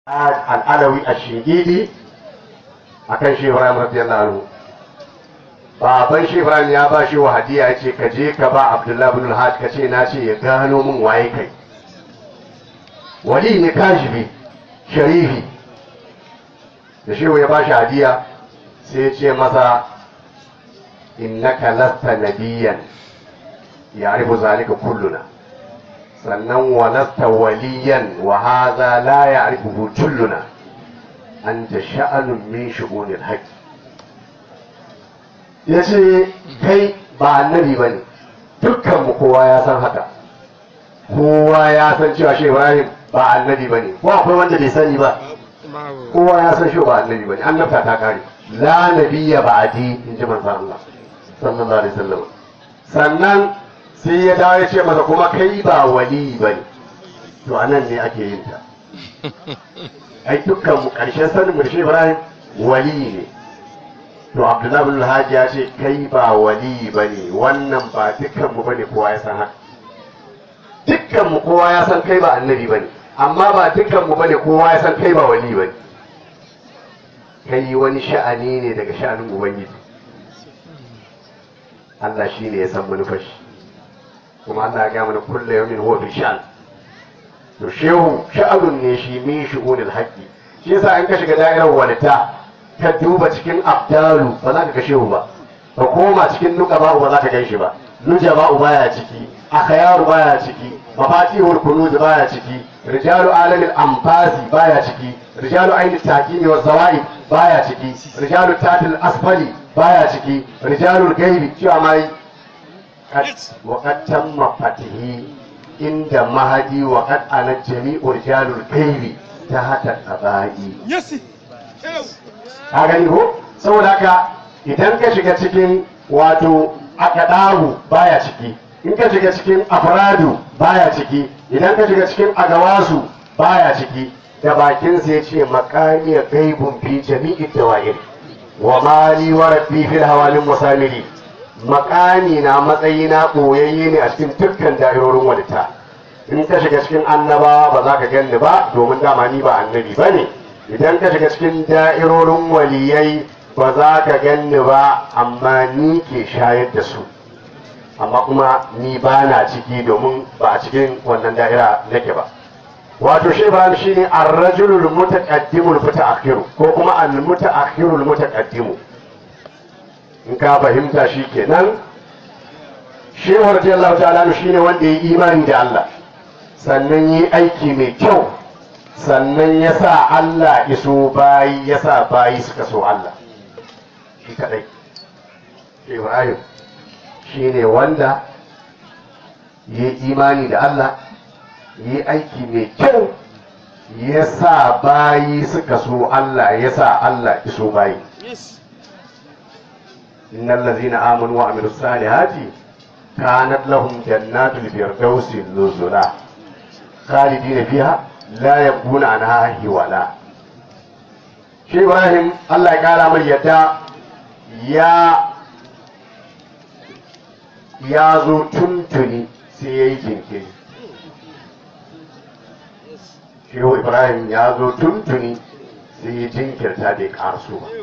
al'alawi a shingidi a kan shi Ibrahim radiyallahu anhu. Baban shi Ibrahim ya ba shi wa hadiya ya ce ka je ka ba Abdullahi bin al-Hajj ka ce na ce ya gano min waye kai. Wali ne kashifi sharifi da shehu ya ba shi hadiya sai ya ce masa innaka lasta nabiyyan ya'rifu zalika kulluna sannan wa lasta waliyan wa hadha la ya'rifuhu kulluna anta sha'anun min shu'unil haqq. yace kai ba annabi bane, dukkan mu kowa ya san haka, kowa ya san cewa shi Ibrahim ba annabi bane, ko akwai wanda bai sani ba? Kowa ya san shi ba annabi bane, annabta ta kare. La nabiyya ba'di, in ji manzo Allah sallallahu alaihi wasallam. Sannan sai ya dawo ya ce masa kuma kai ba wali bane. To anan ne ake yin ta. Ai dukkan mu karshen sanin mu shi Ibrahim wali ne. To Abdullahi bin Hajji ya ce kai ba wali bane, wannan ba dukkan mu bane, kowa ya san haka. Dukkan mu kowa ya san kai ba annabi bane, amma ba dukkan mu bane kowa ya san kai ba wali bane. Kai wani sha'ani ne daga sha'anin Ubangiji. Allah shi ne ya san manufashi, kuma Allah ya gaya mana kulle yawmin huwa fi sha'an. To shehu sha'anun ne shi min shu'unil haqqi. Shi yasa an ka shiga da'irar walita ka duba cikin abdalu ba za ka ga shehu ba, ka koma cikin nuqaba ba za ka gan shi ba, nujaba baya ciki, akhyaru baya ciki, mafatihul kunuz baya ciki, rijalu alamil anfasi baya ciki, rijalu ainit takimi wa zawaid baya ciki, rijalu tatil asfali baya ciki, rijalul gaibi cewa mai wa qad tamma fatihi inda mahadi wa qad ana jami'u rijalul gaibi ta hata tabai. Ka gani ko? Saboda haka idan ka shiga cikin wato akadahu baya ciki, in ka shiga cikin afradu baya ciki, idan ka shiga cikin agawasu baya ciki. Da bakin sai ce makami gaibun fi jami'id dawa'ir wa mali wa rabbi fil hawalin musamiri. Makami na matsayi na boyayye ne a cikin dukkan da'irorin walita. In ka shiga cikin annabawa ba za ka ganni ba, domin dama ni ba annabi bane. Idan ka shiga cikin da'irorin waliyai ba za ka ganni ba, amma ni ke shayar da su, amma kuma ni ba na ciki domin ba a cikin wannan da'ira nake ba. Wato shi Ibrahim shine ar-rajulul mutaqaddimul mutaakhiru ko kuma al-mutaakhirul mutaqaddimu. In ka fahimta shi kenan. Shehu radiyallahu ta'ala shine wanda ya imani da Allah, sannan yi aiki mai kyau, sannan ya sa Allah iso bayi, ya sa bayi suka so Allah. Shi kadai. Ibrahim shine wanda ya imani da Allah, yi aiki mai kyau, ya sa bayi suka so Allah, ya sa Allah iso bayi. Innal ladzina amanu wa amilus salihati kanat lahum jannatul firdausi nuzula khalidina fiha la yabghuna anha hiwala. Shi Ibrahim Allah ya kara mai yadda ya zo tuntuni sai ya yi jinkiri. Shehu Ibrahim ya zo tuntuni sai ya jinkirta bai karso ba.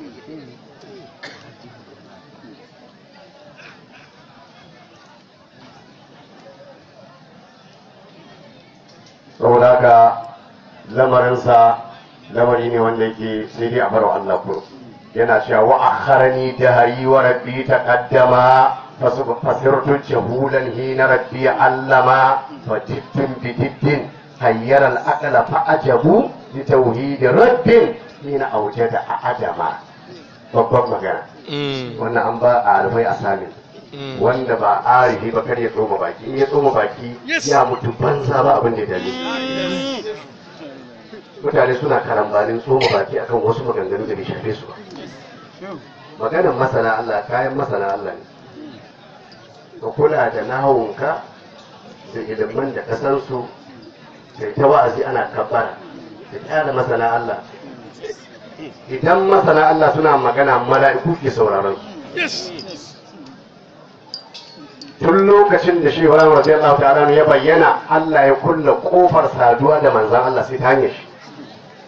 Saboda haka lamarinsa lamari ne wanda yake sai dai a baro Allah ko yana cewa wa akharani dahari wa rabbi taqaddama fasirtu jahulan hina rabbi allama fatittun bitiddin hayyar al'aqla fa ajabu li tauhid rabbin hina awjada adama. Babban magana wannan an ba a arfai asamin wanda ba arifi ba kar ya tsoma baki, in ya tsoma baki ya mutu banza ba abin da ya dale. Mutane suna karambanin tsoma baki akan wasu maganganu da bai shafe su ba. Maganar masana Allah, kayan masana Allah ne. Ka kula da nahawunka da ilimin da kasansu, sai ta wa'azi ana kabbara da kyala masana Allah. Idan masana Allah suna magana, mala'iku ke sauraron su. Tun lokacin da Shehu Ibrahim radiyallahu ta'ala ya bayyana, Allah ya kulle kofar saduwa da manzan Allah sai ta hanyar shi.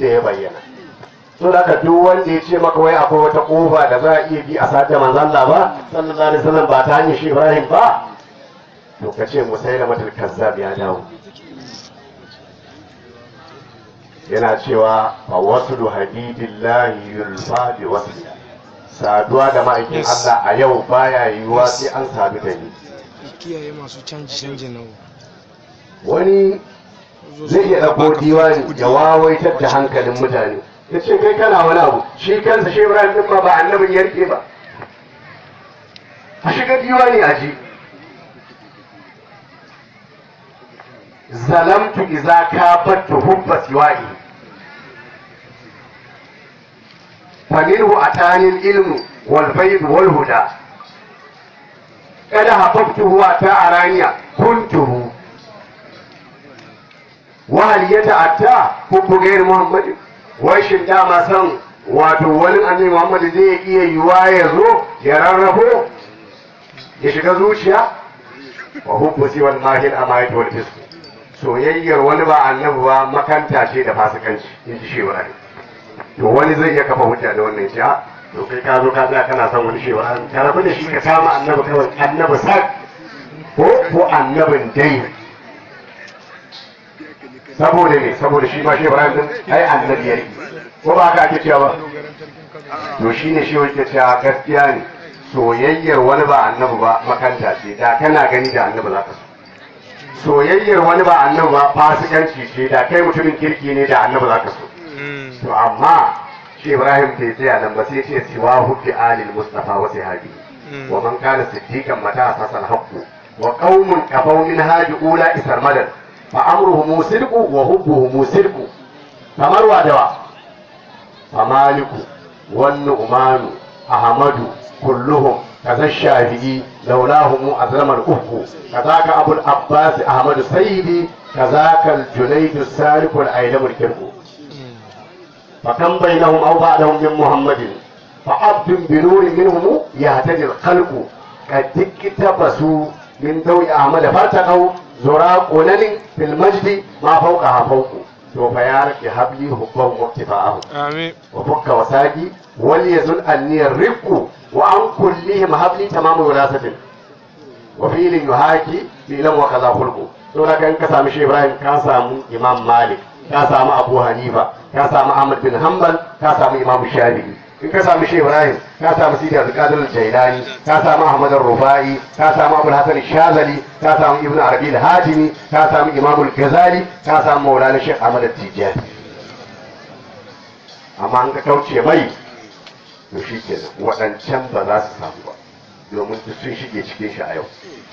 inda ya bayyana. So da duk wanda ya ce maka wai akwai wata kofa da za a iya bi a sace manzon Allah ba sallallahu alaihi wasallam ba ta hanyar shi Ibrahim ba, to ka ce Musailamatul Kazzab ya dawo. Yana cewa fa waslu habibillahi yulfa bi wasli, saduwa da ma'aikin Allah a yau baya yiwuwa sai an sadu da ni. Kiyaye masu canji nawa. Wani zai iya ɗauko diwani ya wawaitar da hankalin mutane, ya ce kai kana wani abu, shi kansa shi Ibrahim din ma ba annabin ya rike ba, a shiga diwani a ji. zalamtu iza kafattu hubba siwa'i faminhu atani al-ilmu wal fayd wal huda kada habbtuhu wa ta'araniya kuntuhu wa hal yata'atta hubbu ghayr muhammadin. wai shin dama san wato wani annabi Muhammad zai iya yiwa ya zo ya rarrafo ya shiga zuciya. wa hubbu siwal mahil amayat wal fisq, soyayyar wani ba annabi ba makanta ce da fasikanci, in ji shewa ne. to wani zai iya kafa hujja da wannan shi, to kai ka zo ka tsaya kana son wani shewa, ka rabu da shi ka kama annabi kawai, annabi sak ko annabin dai. saboda me? saboda shi ma shewa din ai annabi yake, ko ba haka ake cewa ba? to shine shi yake cewa gaskiya ne, soyayyar wani ba annabi ba makanta ce, da kana gani da annabi za ka so. soyayyar wani ba annabi ba fasikanci ce, da kai mutumin kirki ne da annabi za ka so. to amma shi Ibrahim bai tsaya nan ba, sai ce siwa hubbi alil mustafa wa sahabi wa man kana siddiqan mata asasal haqqu wa qaumun kafaw min hadi ula isar madad fa amruhum sidqu wa hubbuhum sidqu. kamar wadawa fa maliku wan nu'manu ahmadu kulluhum kaza shafi'i laulahum azlama al-ufku kazaka abul abbas ahmad sayyidi kazaka al-junayd as-salik wal-aidam al-kirku فكم بينهم أو بعدهم من محمد فعبد بنور منهم يهتدي الخلق قد اقتبسوا من ضوء أحمد فارتقوا زراق ونن في المجد ما فوقها فوق سوف يارك يهب لي حبهم واكتفاءهم آمين وفك وساقي وليزن أني الرفق وعن كلهم هب لي تمام وراثة وفيل يهاكي فيلم وكذا خلق سورة كان كسام شيخ إبراهيم كان سام إمام مالك ka samu Abu Hanifa, ka samu Ahmad bin Hanbal, ka samu Imam Shafi'i. in ka samu Sheikh Ibrahim, ka samu Sidi Abdul Qadir al-Jailani, ka samu Ahmad al-Rufai, ka samu Abu Hasan al-Shazali, ka samu Ibn Arabi al-Hatimi, ka samu Imam al-Ghazali, ka samu Maulana Sheikh Ahmad al-Tijani. amma an ka kauce mai to shi kenan waɗancan ba za su samu ba, domin sun shige cikin shi a yau.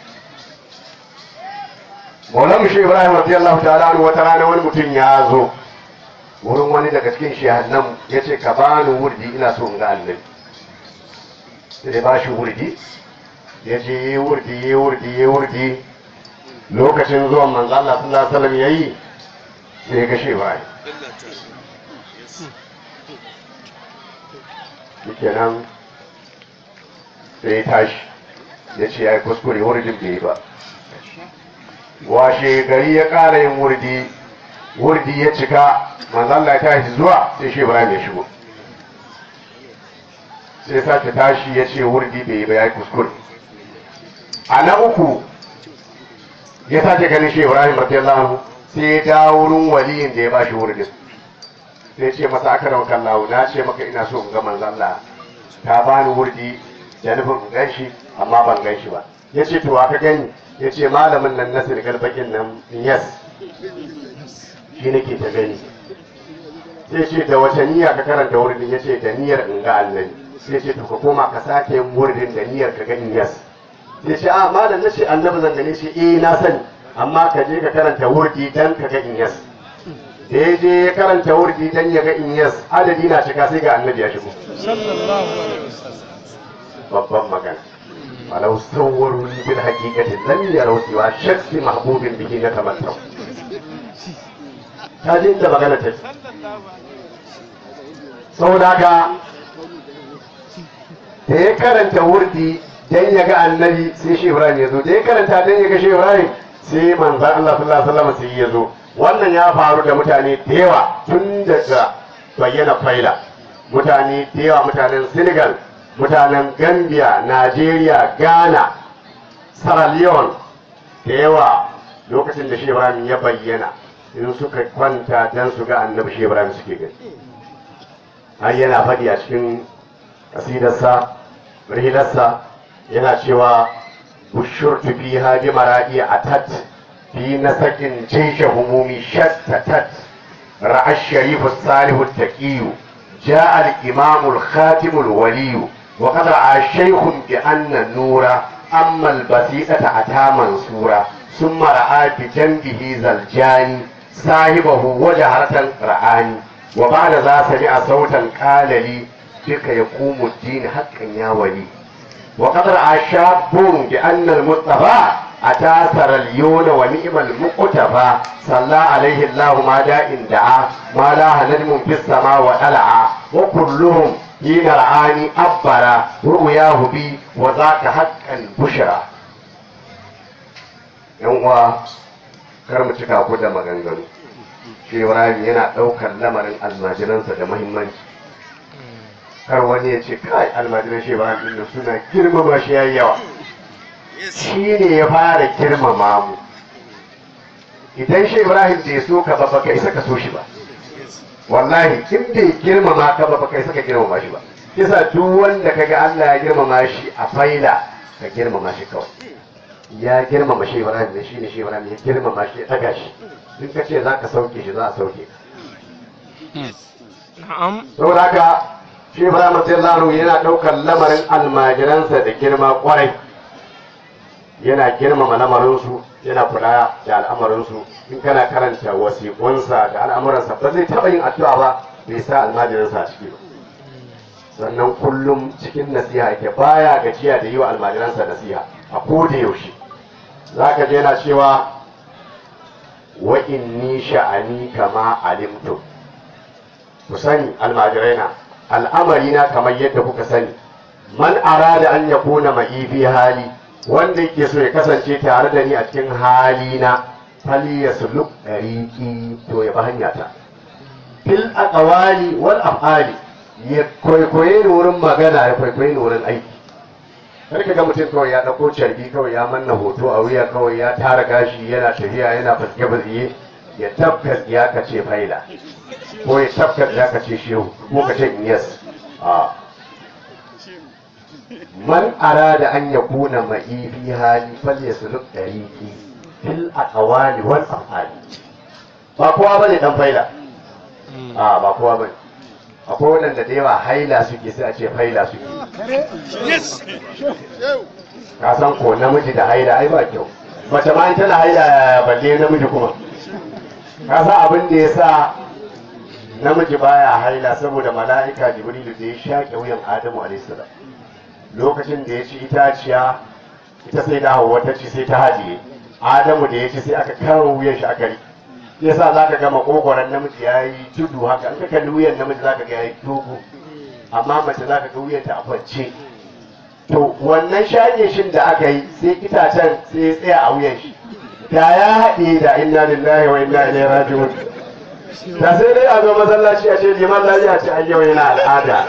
Maulan shi Ibrahim radiyallahu ta'ala anhu wata rana wani mutum ya zo wurin wani daga cikin shehannan ya ce ka bani wurdi ina so in ga annabi. sai ba shi wurdi, ya je yi wurdi lokacin zuwan manzo Allah sallallahu alaihi wasallam yayi sai ga shi Ibrahim. kenan sai ya tashi ya ce ya yi kuskure wurdin bai yi ba. washe gari ya ƙara yin wurdi ya cika, manzo Allah ya tashi zuwa sai shi Ibrahim ya shigo, sai sake tashi ya ce wurdi bai ba yayi kuskure. a na uku ya sake ganin shi Ibrahim radiyallahu anhu, sai ya dawo wurin waliyin da ya bashi wurdin, sai ce masa akram kallahu, na ce maka ina so in ga manzo Allah, ka bani wurdi da nufin in ganshi amma ban ganshi ba. ya ce to aka gani, ya ce malamin nan na sirgar bakin nan yes shi nake ta gani. sai ce da wace niyya ka karanta wurin? ya ce da niyyar in ga annabi. sai ce to ka koma ka sake yin wurin da niyyar ka gani yes. sai ce a malam na ce annabi zan gane shi, na sani, amma ka je ka karanta wurdi dan ka ga in yes. da ya je ya karanta wurdi dan ya ga in yes, adadi na cika sai ga annabi ya shigo sallallahu alaihi wasallam. babban magana. ولو صوروا بالحقيقة لم يروا سوى شخص محبوب به نتمتع. هذه انت مغلطة. saboda da ya karanta wurdi dan ya ga annabi sai shi Ibrahim ya zo, da ya karanta dan ya ga shi Ibrahim sai manzon Allah sallallahu alaihi wasallam sai ya zo. wannan ya faru da mutane da yawa tun daga bayyana faila. Mutane da yawa, mutanen Senegal, mutanen Gambia, Najeriya, Ghana, Sierra Leone da yawa, lokacin da Shehu Ibrahim ya bayyana in suka kwanta dan su ga annabi Shehu Ibrahim suke gani. Har yana faɗi a cikin kasidarsa, rihilarsa, yana cewa bushurtu fiha bi maradi atat fi nasakin jaysha humumi shattatat ra'a ash-sharif as-salih at-taqi ja'a al-imam al-khatim al-wali wa qad ra'a shaykhun bi anna nura amma al-basitata ata mansura ثم رأى بجنبه زلجاني صاحبه وجهرة رآني وبعد ذا سمع صوتا قال لي بك يقوم الدين حقا يا ولي وقد رأى شاب بأن المصطفى أتى سرليون ونعم المقتفى صلى عليه الله ما داء دعا ما لا نجم في السماء وطلع وكلهم حين رآني أبرا رؤياه بي وذاك حقا بشرى. yan uwa kar mu cika ku da maganganu. Shehu Ibrahim yana ɗaukar lamarin almajiransa da muhimmanci. Kar wani ya ce kai almajiran Shehu Ibrahim din suna girmama shi yayi yawa. Shi ne ya fara girmama mu. Idan Shehu Ibrahim bai so ka ba baka isa ka so shi ba. Wallahi in bai girmama ka ba baka isa ka girmama shi ba. Kisa duk wanda kaga Allah ya girmama shi a faila ka girmama shi kawai. Ya girmama Shehu Ibrahim ne, shine Shehu Ibrahim ya girmama shi ya daga shi. In ka ce za ka sauke shi za a sauke ka. Saboda haka Shehu Ibrahim radiyallahu anhu yana ɗaukar lamarin almajiransa da girma kwarai. Yana girmama lamarinsu, yana kula da al'amarinsu. In kana karanta wasiƙunsa da al'amuransa ba zai taɓa yin addu'a ba bai sa almajiransa a ciki ba. Sannan kullum cikin nasiha yake, baya gajiya da yi wa almajiransa nasiha a koda yaushe. Za ka je yana cewa wa inni sha'ani kama alimtu. Ku sani almajiraina, al'amari na kamar yadda kuka sani. Man arada an yakuna ma'i fi hali, wanda yake so ya kasance tare da ni a cikin halina, fali yasluk dariqi, to ya bi hanyata. Fil aqwali wal af'ali, ya kwaikwaye ni wurin magana, ya kwaikwaye ni wurin aiki. Kar ka ga mutum kawai ya ɗauko carbi kawai ya manna hoto a wuya kawai ya tara gashi yana tafiya yana fasike ya tabbat ya kace faila ko ya tabbat ya kace shehu ko kace yes. Man arada an yakuna ma'i fi hali falyasluk dariqi fil aqwali wal af'ali. Ba kowa bane dan faila. Ba kowa bane. Akwai waɗanda da yawa haila suke sai a ce faila suke. Ka san ko namiji da haila ai ba kyau. Mace ma tana haila balle namiji kuma. Ka san abin da ya sa namiji baya haila saboda mala'ika Jibrilu da ya shaƙe wuyan Adamu a.s. Lokacin da ya ci itaciya ita sai da Hauwa ta ci sai ta hajiye. Adamu da ya ci sai aka kawo wuyan shi aka riƙe. Yasa za ka ga makogoron namiji ya yi tudu haka, an ka kalli wuyan namiji za ka ga ya yi dogo, amma mace za ka ga wuyanta a kwance. To wannan shanye shin da aka yi sai itacen sai ya tsaya a wuyan shi. Da ya haɗe da inna lillahi wa inna ilaihi raji'un. Da sai dai a zo masallaci a ce liman lafiya ce an yau yana al'ada.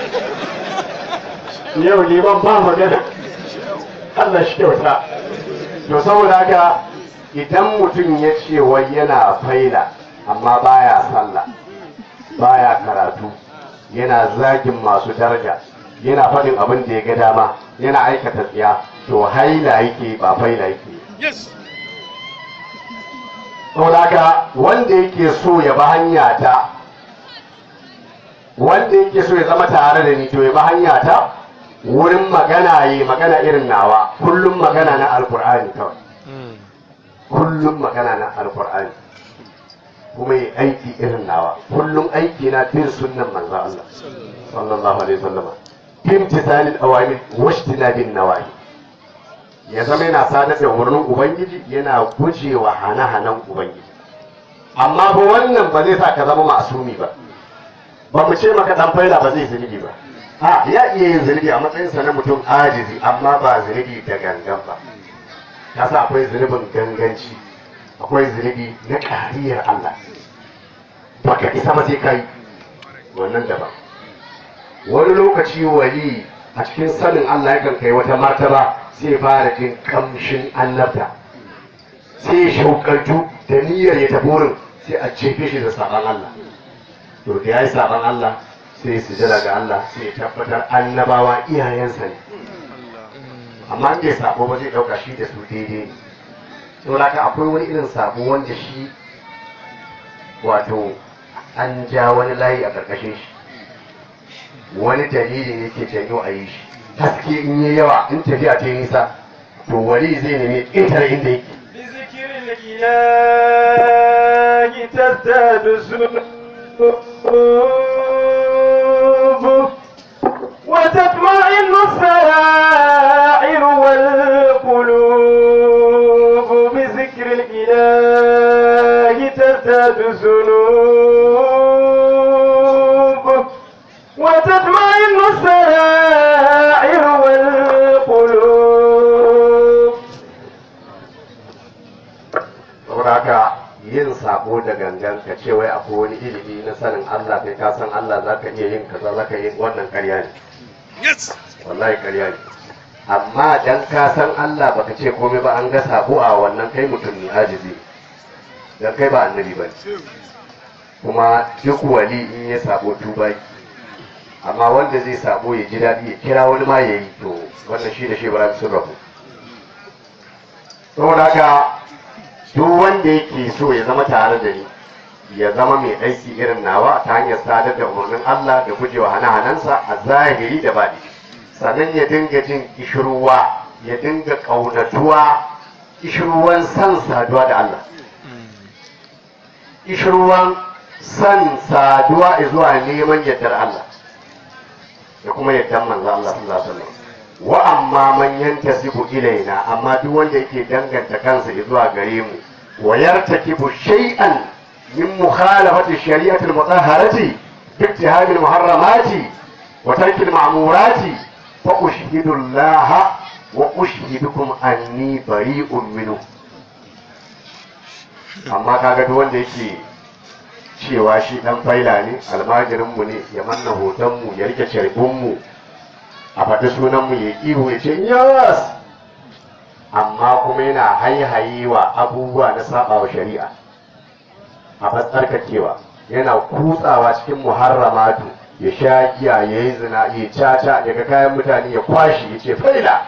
Yau liman ba magana. Allah shi kyauta. To saboda haka idan mutum ya ce wai yana faila amma baya sallah baya karatu yana zagin masu daraja yana faɗin abin da ya ga dama yana aikata tsiya to haila yake ba faila yake. Saboda haka wanda yake so ya ba hanya ta, wanda yake so ya zama tare da ni to ya ba hanya ta wurin magana yi magana irin nawa, kullum magana na alkur'ani kawai. Kullum magana na alkur'ani kuma yi aiki irin nawa, kullum aiki na bin sunnan manzo Allah sallallahu alaihi wasallam, bin tisalil awamir washtina bin nawahi. Ya zama yana sadar da umarnin ubangiji yana gujewa hana-hanan ubangiji. Amma ba wannan ba zai sa ka zama masumi ba. Ba mu ce maka dan faila ba zai zunubi ba. Ya iya yin zunubi a matsayinsa na mutum ajizi, amma ba zunubi da gangan ba. Ka sa akwai zunubin ganganci, akwai zunubi na ƙariyar Allah baka isa ba sai kai wannan daban. Wani lokaci wali a cikin sanin Allah yakan kai wata martaba sai fara jin kamshin annabta sai shaukarju da niyyar ya tafi wurin sai a cefe shi da saban Allah. To da ya yi saban Allah sai ya sujada ga Allah sai ya tabbatar annabawa iyayensa ne, amma in bai sabo ba zai ɗauka shi da su daidai ne. Saboda haka akwai wani irin sabo wanda shi wato an ja wani layi a ƙarƙashin shi, wani dalili ne ke janyo a yi shi. Haske in yi yawa in tafiya ta yi nisa to wali zai nemi ƙetare inda yake. وتطمئن السرائر والقلوب بذكر الإله تزداد الذنوب وتطمئن السرائر والقلوب. saboda haka yin sabo da gangan ka ce wai akwai wani ilimi na sanin Allah kai ka san Allah zaka iya yin kaza zaka yi wannan ƙarya ne. Wallahi ƙarya ne. Amma dan ka san Allah baka ce komai ba an ga sabo a wannan kai mutum ne ajizi. Dan kai ba annabi bane. Kuma duk wali in ya sabo tuba, amma wanda zai sabo ya ji daɗi ya kira wani ma ya yi to wannan shi da shi ba sun rabu. Saboda haka duk wanda yake so ya zama tare da ni ya zama mai aiki irin nawa ta hanyar sadar da umarnin Allah da gujewa hana-hanansa a zahiri da baɗi, sannan ya dinga jin kishirwa ya dinga ƙaunatuwa, kishirwan san saduwa da Allah, kishirwan san saduwa zuwa neman yardar Allah da kuma yardar manzo Allah sallallahu alaihi wasallam. Wa amma man yantasibu ilaina, amma duk wanda yake danganta kansa zuwa gare mu wa yartakibu shay'an min mukhalafati shari'ati al-mutahharati bi ittihami al-muharramati wa tarki al-ma'murati fa ushhidu Allah wa ushhidukum anni bari'un minhu. Amma kaga duk wanda yake cewa shi dan faila ne, almajirin mu ne, ya manna hoton mu, ya rike sharbin mu, a faɗi sunanmu ya ihu ya ce yas, amma kuma yana haihayewa abubuwa na saɓawa shari'a a tsarkakewa, yana kutsawa cikin muharramatu, ya sha giya, ya yi zina, ya caca, ya ga kayan mutane ya kwashi ya ce faila.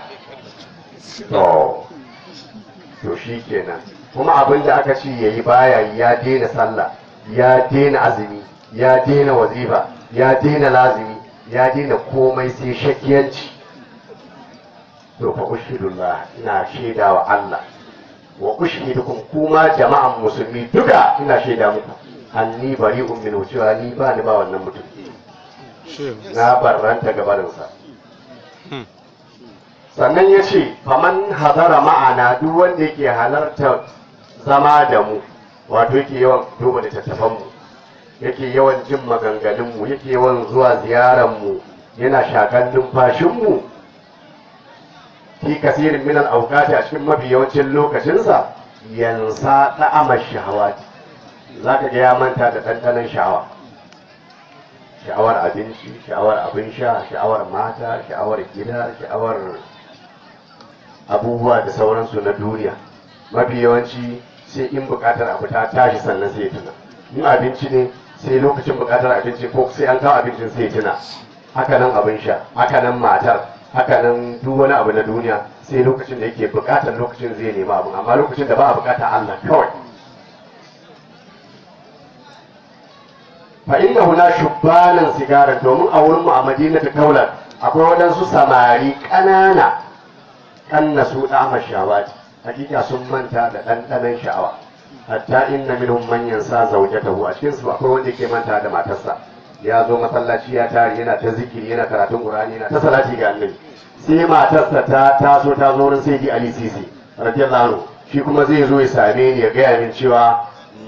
To shi kenan, kuma abin da aka ce ya yi baya ya daina sallah, ya daina azumi, ya daina wazifa, ya daina lazimi, ya daina komai sai shakiyanci. To fa ushhidullah, ina shaida wa Allah wa ushhidukum kuma jama'an musulmi duka ina shaida muku anni bari'un min cewa ni ba ni ba wannan mutum, na barranta gabarinsa. Sannan ya ce faman hadara ma'ana, duk wanda yake halarta zama da mu, wato yake yawan duba littattafanmu, yake yawan jin maganganunmu, yake yawan zuwa ziyararmu, yana shakan numfashinmu fi kasirin minal aukati, a cikin mafi yawancin lokacinsa yansa ɗa'amar shahawati, za ka ga ya manta da ɗanɗanon sha'awa, sha'awar abinci, sha'awar abin sha, sha'awar mata, sha'awar gida, sha'awar abubuwa da sauransu na duniya. Mafi yawanci sai in buƙatar abu ta tashi sannan sai tuna, in abinci ne sai lokacin buƙatar abinci ko sai an kawo abincin sai tuna, haka nan abin sha, haka nan matar, haka nan duk wani abu na duniya sai lokacin da yake buƙatar lokacin zai nema abu, amma lokacin da ba a buƙata Allah kawai. Fa inna huna shubbanan sigaran, domin a wurin mu a Madinatu Kaular akwai waɗansu samari ƙanana kanna su ɗama shawati, hakika sun manta da ɗanɗanon sha'awa. Hatta inna minhum man yansa zawjatahu, a cikin su akwai wanda yake manta da matarsa, ya zo masallaci ya tare yana ta zikiri, yana karatun Qur'ani, yana ta salati ga Annabi, sai matarsa ta taso ta zo wurin Sayyidi Ali Sisi radiyallahu anhu, shi kuma zai zo ya same ni ya gaya min cewa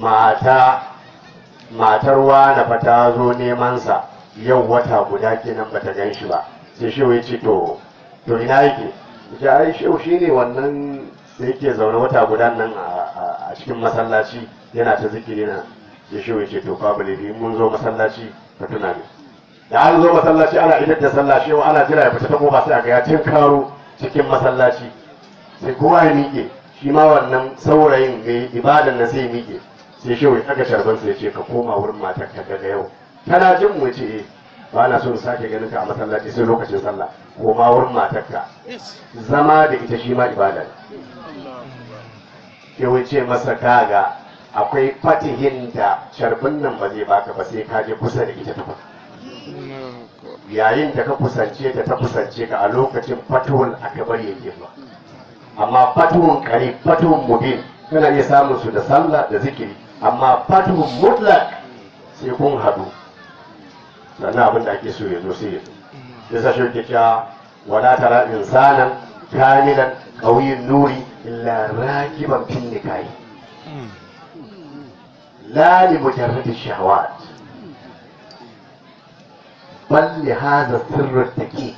matar wani fa ta zo neman sa yau wata guda kenan bata gan shi ba. Sai shehu ya ce to ina yake? Ya ai shehu shine wannan sai yake zaune wata guda nan a cikin masallaci yana ta zikiri na ya shi ya ce to babu laifi mun zo masallaci ka tuna ne da an zo masallaci ana idar da sallah shi ana jira ya fita ta kofa sai a ga ya tinkaro cikin masallaci sai kowa ya miƙe shi ma wannan saurayin mai ibadan na sai miƙe sai shi ya ɗaga sharban sai ya ce ka koma wurin matar ka daga yau tana jin mu ce eh ba na so in sake ganin ka a masallaci sai lokacin sallah koma wurin matar ka zama da ita shi ma ibada ne ya ce masa kaga akwai fatihin da sharbin nan ba zai baka ba sai ka je kusa da ita tukun yayin da ka kusance ta kusance ka a lokacin fatuhun akabar yake ba amma fatuhun kare fatuhun mubin kana iya samun su da sallah da zikiri amma fatuhun mutlak sai kun hadu sannan abin da ake so ya zo sai ya zo ya sa shi ke cewa wala tara insanan kamilan qawiyin nuri illa rakiban fin nikahi la li mujarrad ash-shahawat bal li hadha sirr ad-daqiq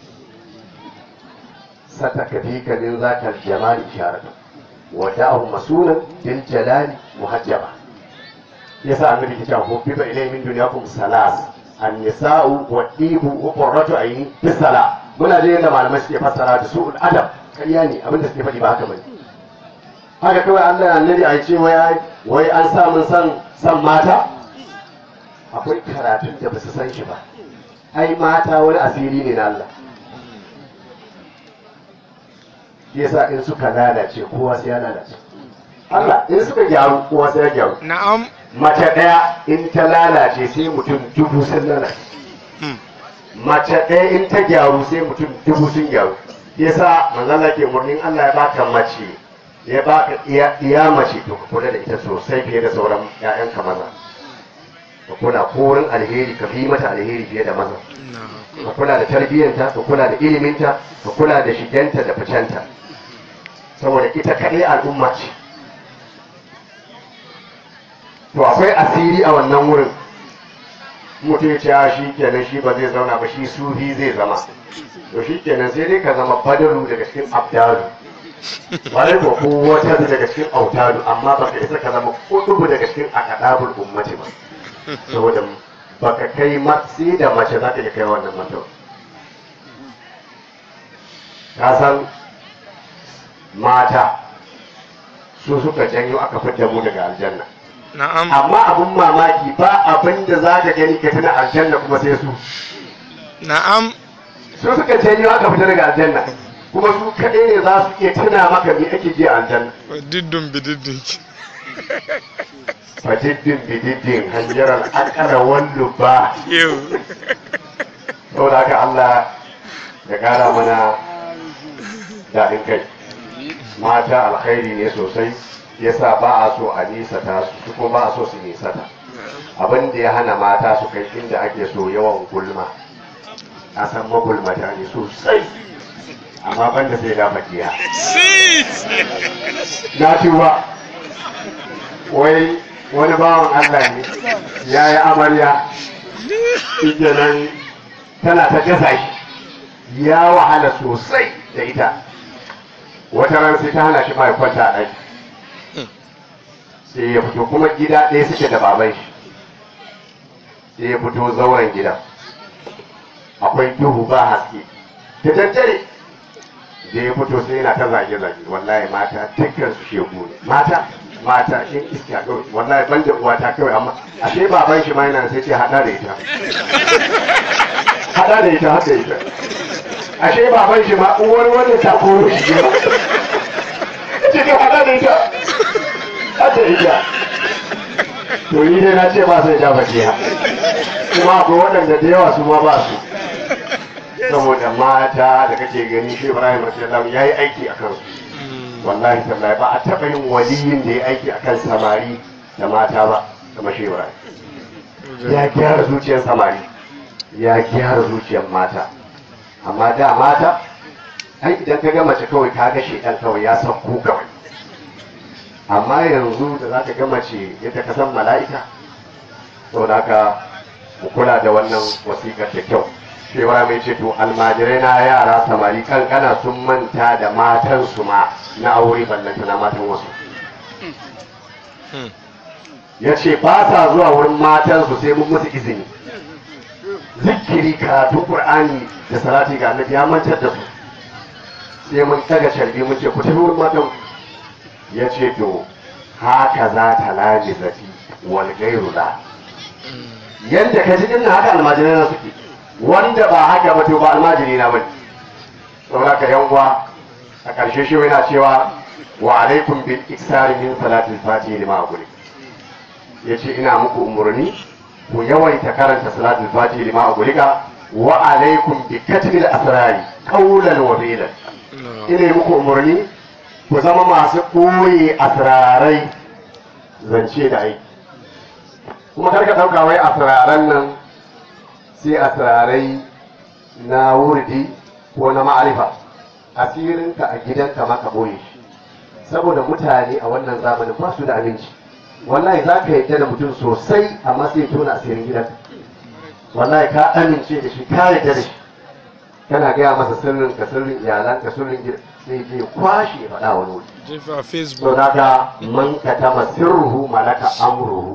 satakfika min zaka al-jamal isharatu wa da'ahu masulan bil jalali muhajjaba yasa annabi ke cewa hubbiba ilayhi min dunyakum salas an-nisa'u wa-dibu wa qurratu ayni bis-salah muna da yadda malamai suke fassara da su'ul adab kariya ne abinda suke faɗi ba haka bane haka kawai Allah ya annabi a ce wai an samu san mata akwai karatun da ba su san shi ba ai mata wani asiri ne na Allah yasa in suka lalace kowa sai ya lalace Allah in suka gyaru kowa sai ya gyaru na'am mace ɗaya in ta lalace sai mutum dubu sun lalace mace ɗaya in ta gyaru sai mutum dubu sun gyaru yasa manzala ke murnin Allah ya baka mace ya baka iya mace to ka kula da ita sosai fiye da sauran ƴaƴanka maza ka kula ko wurin alheri ka fi mata alheri fiye da maza ka kula da tarbiyyanta ka kula da iliminta ka kula da shigenta da ficenta saboda ita kaɗai al'umma ce to akwai asiri a wannan wurin mutum ya ce shi kenan shi ba zai zauna ba shi sufi zai zama to shi kenan sai dai ka zama badaru daga cikin abdalu wani ko wata daga cikin autalu amma baka isa ka zama kudubu daga cikin akadabul ummati ba saboda baka kai matsi da mace za ta iya kai wannan mata ka san mata su suka janyo aka fitar mu daga aljanna na'am amma abun mamaki ba abin da za ka gani ka tuna aljanna kuma sai su na'am su suka janyo aka fita daga aljanna kuma su kaɗai ne za su iya tuna maka me ake ji a aljanna diddin bididdin fadiddin bididdin hanjarar akara wallu ba yau saboda haka Allah ya kara mana daɗin kai mata alkhairi ne sosai yasa ba a so a nisata su kuma ba a so su nisata abin da ya hana mata su kai inda ake so yawan gulma a san magulmata ne sosai amma banda sai da makiya na tuba wai wani bawan Allah ne ya yi amarya ita nan tana ta gasa shi ya wahala sosai da ita wata ran sai ta hana shi mai kwanta a ɗaki sai ya fito kuma gida ɗaya suke da baban shi sai ya fito zauren gida akwai duhu ba haske da daddare da ya fito sai yana ta zage-zage wallahi mata dukkan su shegu ne mata in iska kawai wallahi ban da uwata kawai amma ashe baban shi ma yana sai ce hada da ita hada da ita ashe baban shi ma uwar wanda ta koro shi ne cikin hada da ita hada ita to ni dai na ce ba sai da fatiha kuma akwai waɗanda da yawa su ma ba su saboda mata da kake gani shi Ibrahim radiyallahu ya yi aiki a kansu wallahi tallahi ba a taɓa yin waliyin da ya aiki a kan samari da mata ba kamar shi Ibrahim ya gyara zuciyar samari ya gyara zuciyar mata amma da mata ai idan ka ga mace kawai ka ga shedan kawai ya sauko kawai amma yanzu da za ka ga mace yadda ka san mala'ika saboda haka mu kula da wannan wasiƙar da kyau shewara mai ce to almajirai na yara samari kankana sun manta da matansu ma na aure ballanta na matan wasu. Ya ce ba sa zuwa wurin matansu sai mun musu izini. Zikiri, karatun Qur'ani da salati ga annabi ya mantar da su. Sai mun daga sharbi mun ce ku tafi wurin matan. Ya ce to haka za ta lamizati wal gairu la. Yadda ka ji dinnan haka almajirai na suke. Wanda ba haka ba to ba almajiri na bane. Saboda ka yan uwa a ƙarshe shi yana cewa wa alaikum bil iksari min salatil fatihi lima aquli. Yace ina muku umurni ku yawaita karanta salatul fatihi lima aqulika wa alaikum bi katmil asrari qawlan wa fi'lan. Ina muku umurni ku zama masu koyi asrarai zance da aiki. Kuma karka dauka wai asraran nan sai asrarai na wurdi ko na ma'arifa. Asirinka a gidanka maka boye shi saboda mutane a wannan zamanin ba su da aminci. Wallahi za ka yadda da mutum sosai amma sai tona asirin gidanka. Wallahi ka amince da shi ka yadda da shi kana gaya masa sirrin ka, sirrin iyalanka, sirrin gida, sai je kwashe ya faɗa wani wuri. jefa facebook. To daga man katama sirruhu malaka amruhu.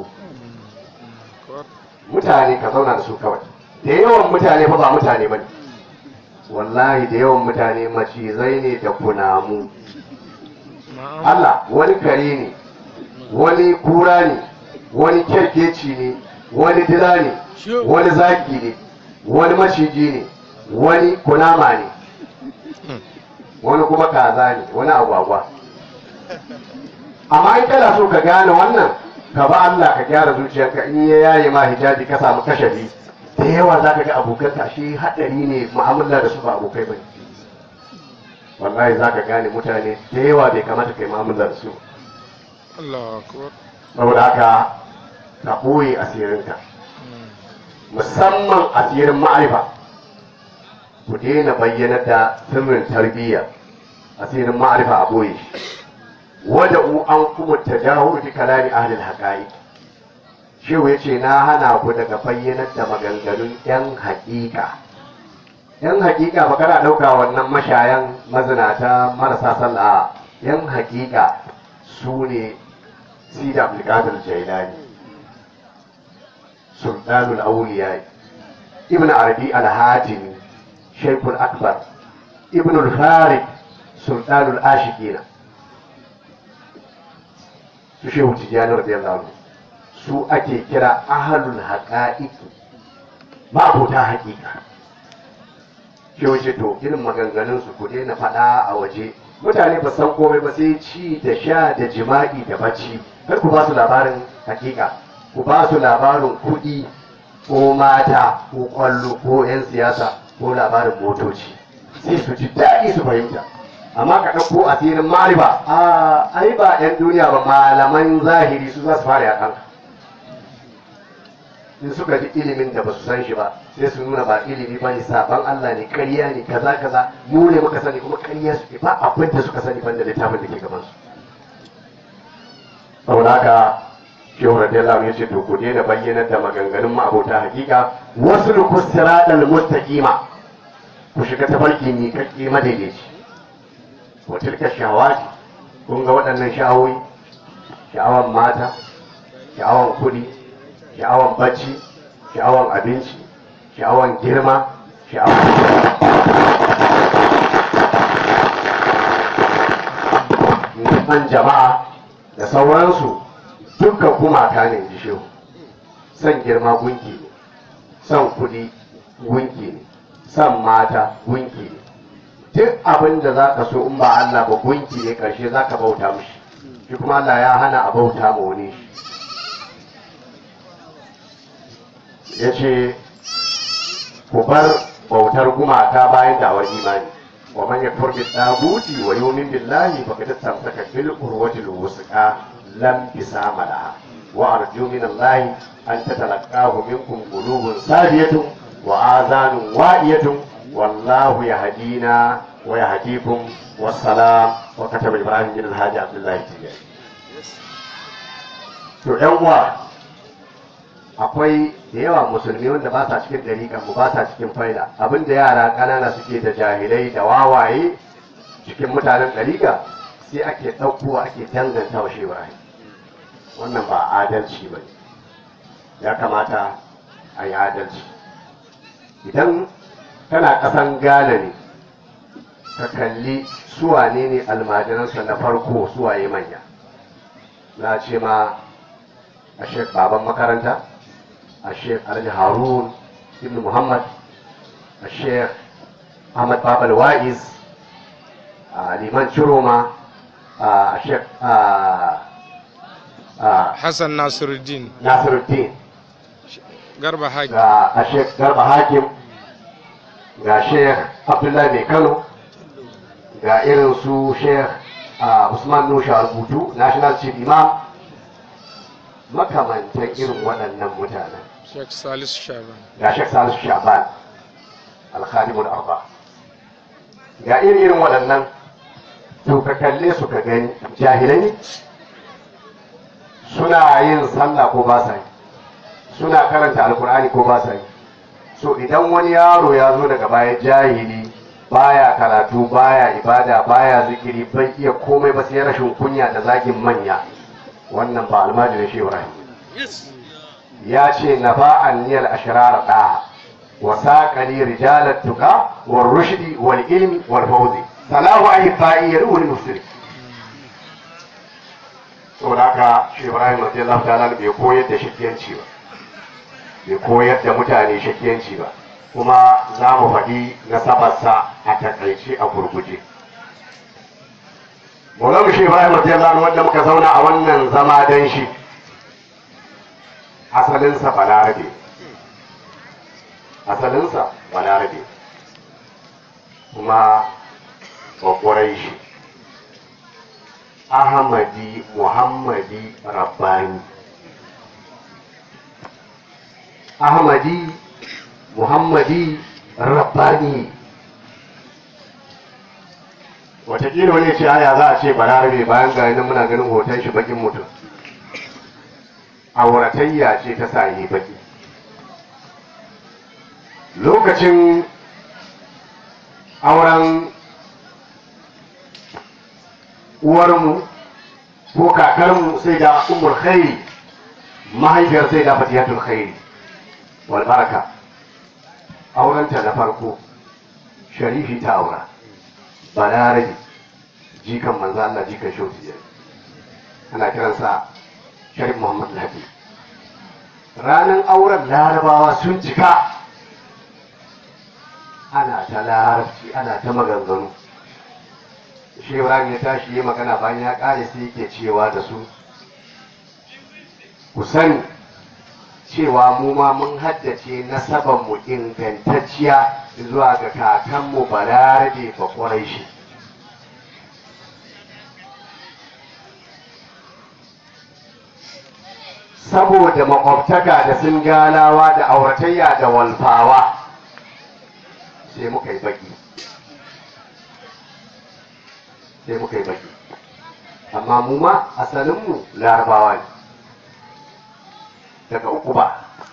Mutane ka zauna da su kawai. Da yawan mutane fa ba mutane bane. Wallahi da yawan mutane macizai ne da kunamu. Allah wani kare ne, wani kura ne, wani kyarkeci ne, wani dila ne, wani zaki ne, wani maciji ne, wani kunama ne, wani kuma kaza ne, wani agwagwa. Amma in kana so ka gane wannan, ka ba Allah ka gyara zuciyarka, in ya yaye ma hijabi ka samu kashafi. Da yawa za ka ga abokanka shi haɗari ne mu'amala da su ba abokai ba. Wallahi za ka gane mutane da yawa bai kamata kai mu'amala da su. Allah akbar. Saboda haka ka ɓoye asirinka, musamman asirin ma'arifa. Ku daina bayyana da sirrin tarbiyya, asirin ma'arifa a ɓoye shi. Wada'u an kuma tajahuru fi kalami ahlil haqa'iq. Shehu ya ce na hana ku daga bayyanar da maganganun 'yan haƙiƙa. 'Yan haƙiƙa ba kana ɗauka wannan mashayan mazinata marasa sallah. 'Yan haƙiƙa su ne Sidi Abdulkadir Jailani, Sultanul Awliya, Ibn Arabi Al-Hatimi, Shaykhul Akbar, Ibn al-Farid, Sultanul Ashiqina. Su Shehu Tijjani radiyallahu anhu. Su ake kira ahalul haƙa'iƙi, ma'abota haƙiƙa. Shi wace to irin maganganunsu ku daina faɗa a waje. Mutane ba san komai ba sai ci da sha da jima'i da bacci. Kar ku ba su labarin haƙiƙa, ku ba su labarin kuɗi ko mata ko ƙwallo ko 'yan siyasa ko labarin motoci. Sai su ji daɗi su fahimta. Amma ka ɗauko asirin ma'arifa, ai ba 'yan duniya ba, malaman zahiri su za su fara yaƙanka. In suka ji ilimin da ba su san shi ba sai su nuna ba ilimi ba ne, saban Allah ne, ƙarya ne, kaza kaza, mu ne muka sani kuma ƙarya suke, ba abin da suka sani banda littafin da ke gaban su. Saboda haka Shehu radiyallahu ya ce to ku daina bayyanar da maganganun ma'abota hakika, wasu lukus siratal mustaqima, ku shiga tafarki ni kakke madaidaici. Wa tilka shahawati, kun ga waɗannan sha'awoyi, sha'awan mata, sha'awan kuɗi, sha'awan bacci, sha'awan abinci, sha'awan girma, sha'awan neman jama'a da sauransu, dukkan gumaka ne ji shehu. San girma gunki ne, san kuɗi gunki ne, san mata gunki ne. Duk abin da za ka so in ba Allah ba gunki ne, ƙarshe za ka bauta mishi. Shi kuma Allah ya hana a bauta ma wani shi. Ya ce ku bar bautar gumaka bayan dawar imani. Wa man yakfur bi taguti wa yu'min billahi faqad istamsaka bil urwati al wusqa lam isama laha wa arju min Allah an tatalaqahu minkum qulubun sadiyatun wa azanun wa'iyatun wallahu yahdina wa yahdikum wassalam. Wa kataba Ibrahim bin Alhaji Abdullahi Tijani. To ƴan uwa, akwai da yawa musulmi wanda ba sa cikin ɗariƙan mu ba sa cikin faida abinda yara ƙanana suke da jahilai da wawaye cikin mutanen ɗariƙa sai ake ɗaukowa ake danganta wa shehu Ibrahim. Wannan ba adalci ba ne, ya kamata a yi adalci. Idan kana ƙasan Ghana ne ka kalli suwane ne almajiransa na farko suwaye manya, na ce ma a Sheikh baban makaranta, a Sheikh Alhaji Harun ibn Muhammad, a Sheikh Ahmad Babal Wa'iz, a Liman Chiroma, a Sheikh Hassan Nasiruddin Garba Hakim, ga a Sheikh Garba Hakim, ga Sheikh Abdullahi Mai Kano, ga irin su Sheikh Usman Nusha Rubutu, National Chief Imam, makamantan irin waɗannan mutanen. Sheikh Salisu Shaban, Ga Sheikh Salisu Shaban, Al-Khadimul Arba. Ga irin waɗannan, to ka kalle su ka gani jahilai ne? Suna yin sallah ko ba sa yi? Suna karanta Alkur'ani ko ba sa yi? So idan wani yaro ya zo daga baya jahili, baya karatu, baya ibada, baya zikiri, bai iya komai ba sai rashin kunya da zagin manya, wannan ba almajirin Shehu Ibrahim. Ya ce na ba'an niyal ashrar da wa saqali rijalat tuqa wal rushdi wal ilmi wal fawzi salahu ayi fa'i wal muslim. To haka Shehu Ibrahim radiyallahu ta'ala bai koyar da shakiyanci ba, bai koyar da mutane shakiyanci ba, kuma za mu faɗi nasabarsa a takaice a gurguje. Maulana Shehu Ibrahim radiyallahu anhu wanda muka zauna a wannan zama dan shi, asalinsa balarabe, asalinsa balarabe kuma bakwarai shi, Ahmadi Muhammadi Rabbani, Ahmadi Muhammadi Rabbani. Wataƙila wani ce aya za a ce balarabe bayan ga nan muna ganin hoton shi bakin mutum. Auratayya ce ta sa yi baki. Lokacin auren uwarmu ko kakarmu sai da Ummul Khairi, mahaifiyar sai da Fatihatul Khairi wal baraka, aurenta na farko sharifi ta aura, balarabe, jikan manzo Allah, jikan shauti, ana kiransa Sharif Muhammad Lafi. Ranar auren larabawa sun cika, ana ta larabci, ana ta maganganu. Shehu Ibrahim ya tashi yi magana bayan ya ƙare sai yake cewa da su, ku sani cewa mu ma mun haddace nasabanmu ingantacciya zuwa ga kakanmu balarabe ba ƙwarai. Saboda makwabtaka da singalawa da auratayya da walfawa sai muka yi baki, sai muka yi baki, amma mu ma asalinmu larabawa ne daga uku ba.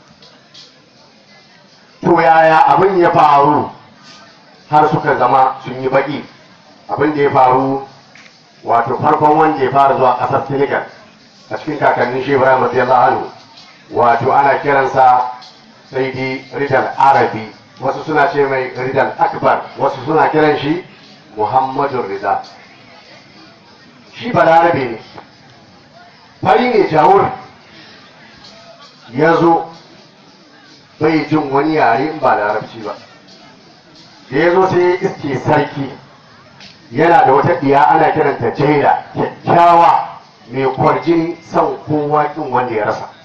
To yaya abin ya faru har suka zama sun yi baki? Abin da ya faru, wato farkon wanda ya fara zuwa ƙasar Senegal a cikin kakannin Shehu Ibrahim radiyallahu anhu, wato ana kiransa Saidi Ridal Arabi, wasu suna ce mai Ridal Akbar, wasu suna kiran shi Muhammadu Rida. Shi balarabe ne, fari ne jawur, ya zo bai jin wani yare in ba larabci ba. Da ya zo sai ya iske sarki yana da wata ɗiya ana kiranta Jaila, kyakkyawa mai kwarjini, son kowa kin wanda ya rasa,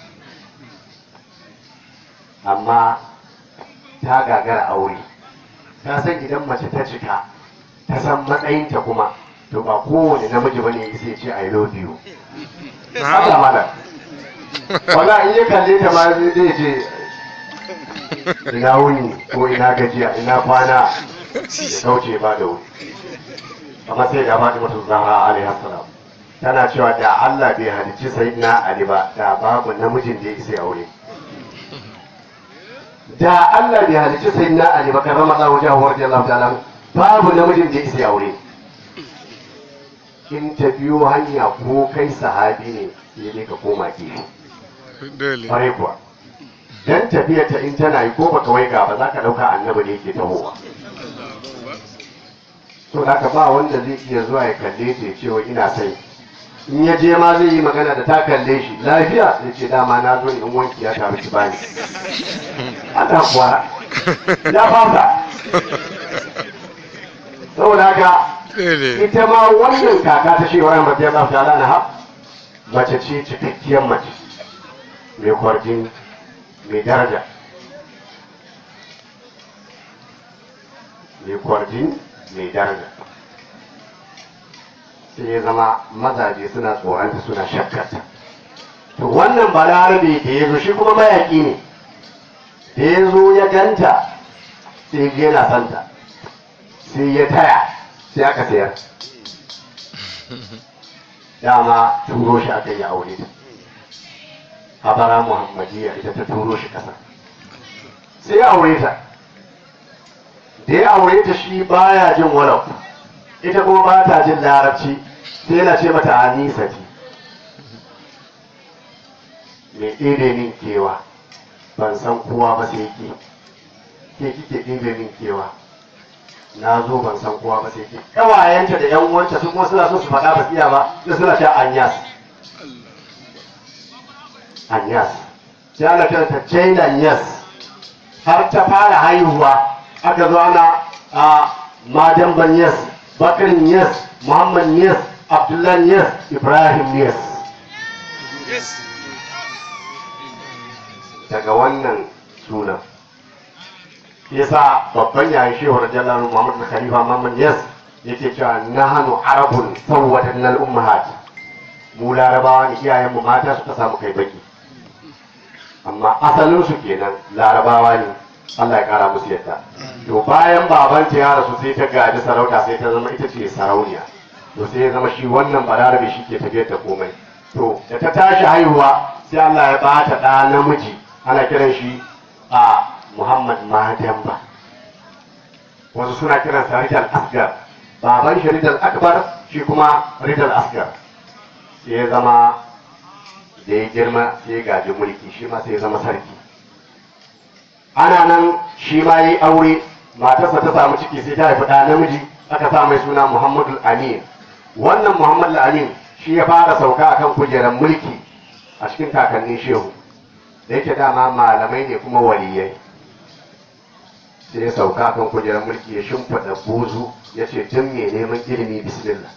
amma ta gagara aure. Ta san idan mace ta cika ta san matsayinta kuma, to ba kowane namiji bane sai ce I love you. Haka mana wala in ya kalle ta ma zai ce ina wuni ko ina gajiya ina kwana, ya kauce ba da wuri. Amma sai da Fatimatu Zahra alaiha salam tana cewa da Allah bai halicci Sayyidina Ali ba, da babu namijin da ya isa aure. da Allah bai halicci sayyidina Ali ba karrama Allah wajahu radiyallahu ta'ala babu namijin da ya aure in ta biyo hanya ko kai sahabi ne sai dai ka koma gefe dole ƙwarai kuwa dan tafiya ta in tana yi ko baka waiga ba za ka ɗauka annabi ne yake tahowa to da ba wanda zai iya zuwa ya kalle ta ya ce wa ina sai in ya je ma zai yi magana da ta kalle shi lafiya ya ce dama na zo in wanki ya taru ki bani ana kuwa ya fasa saboda haka dole ita ma wannan kaka ta shewa yan rabbi Allah ta'ala na mace ce cikakkiyar mace mai kwarjin mai daraja mai kwarjin mai daraja sai ya zama mazaje suna tsoronta suna shakkarta to wannan balarabe da ya zo shi kuma mayaki ne da ya zo ya ganta sai ya yana santa sai ya taya sai aka sayar dama turo shi aka yi aure ta habara muhammadiyya ita ta turo shi kasa sai ya aure ta da ya aure ta shi baya jin walau ita kuma ba ta jin larabci sai yana ce mata anisa ce mai ɗebe min kewa ban san kowa ba sai ke kike ɗebe min kewa na zo ban san kowa ba sai ke ƙawayenta da ƴan uwanta su kuma suna so su faɗa ba iya ba sai suna sha anyas anyas sai ana kiranta China yes har ta fara haihuwa aka zo ana a madan ban yes bakarin yes muhammad yes abdullahi yes ibrahim yes daga wannan sunan yasa babban yayin shehu radiyallahu muhammad khalifa muhammad yes yake cewa nahanu arabun sawwatan al ummahat mu larabawa ne iyayen mu mata suka samu kai baki amma asalin su kenan larabawa ne Allah ya kara musu yadda to bayan babanta ya rasu sai ta gaji sarauta sai ta zama ita ce sarauniya to sai ya zama shi wannan balarabe shi ke tafiyar da komai to da ta tashi haihuwa sai Allah ya bata ɗa namiji ana kiran shi a Muhammad Madamba wasu suna kiran sa Ridal Asgar baban shi Ridal Akbar shi kuma Ridal Asgar sai ya zama da ya girma sai ya gaji mulki shi ma sai ya zama sarki ana nan shi ma yi aure matarsa ta samu ciki sai ta haifi ɗa namiji aka sa mai suna Muhammadul Amin wannan Muhammadul Amin shi ya fara sauka akan kujerar mulki a cikin kakannin shehu da yake dama malamai ne kuma waliyai sai ya sauka akan kujerar mulki ya shimfiɗa buzu ya ce tun mai neman ilimi bismillah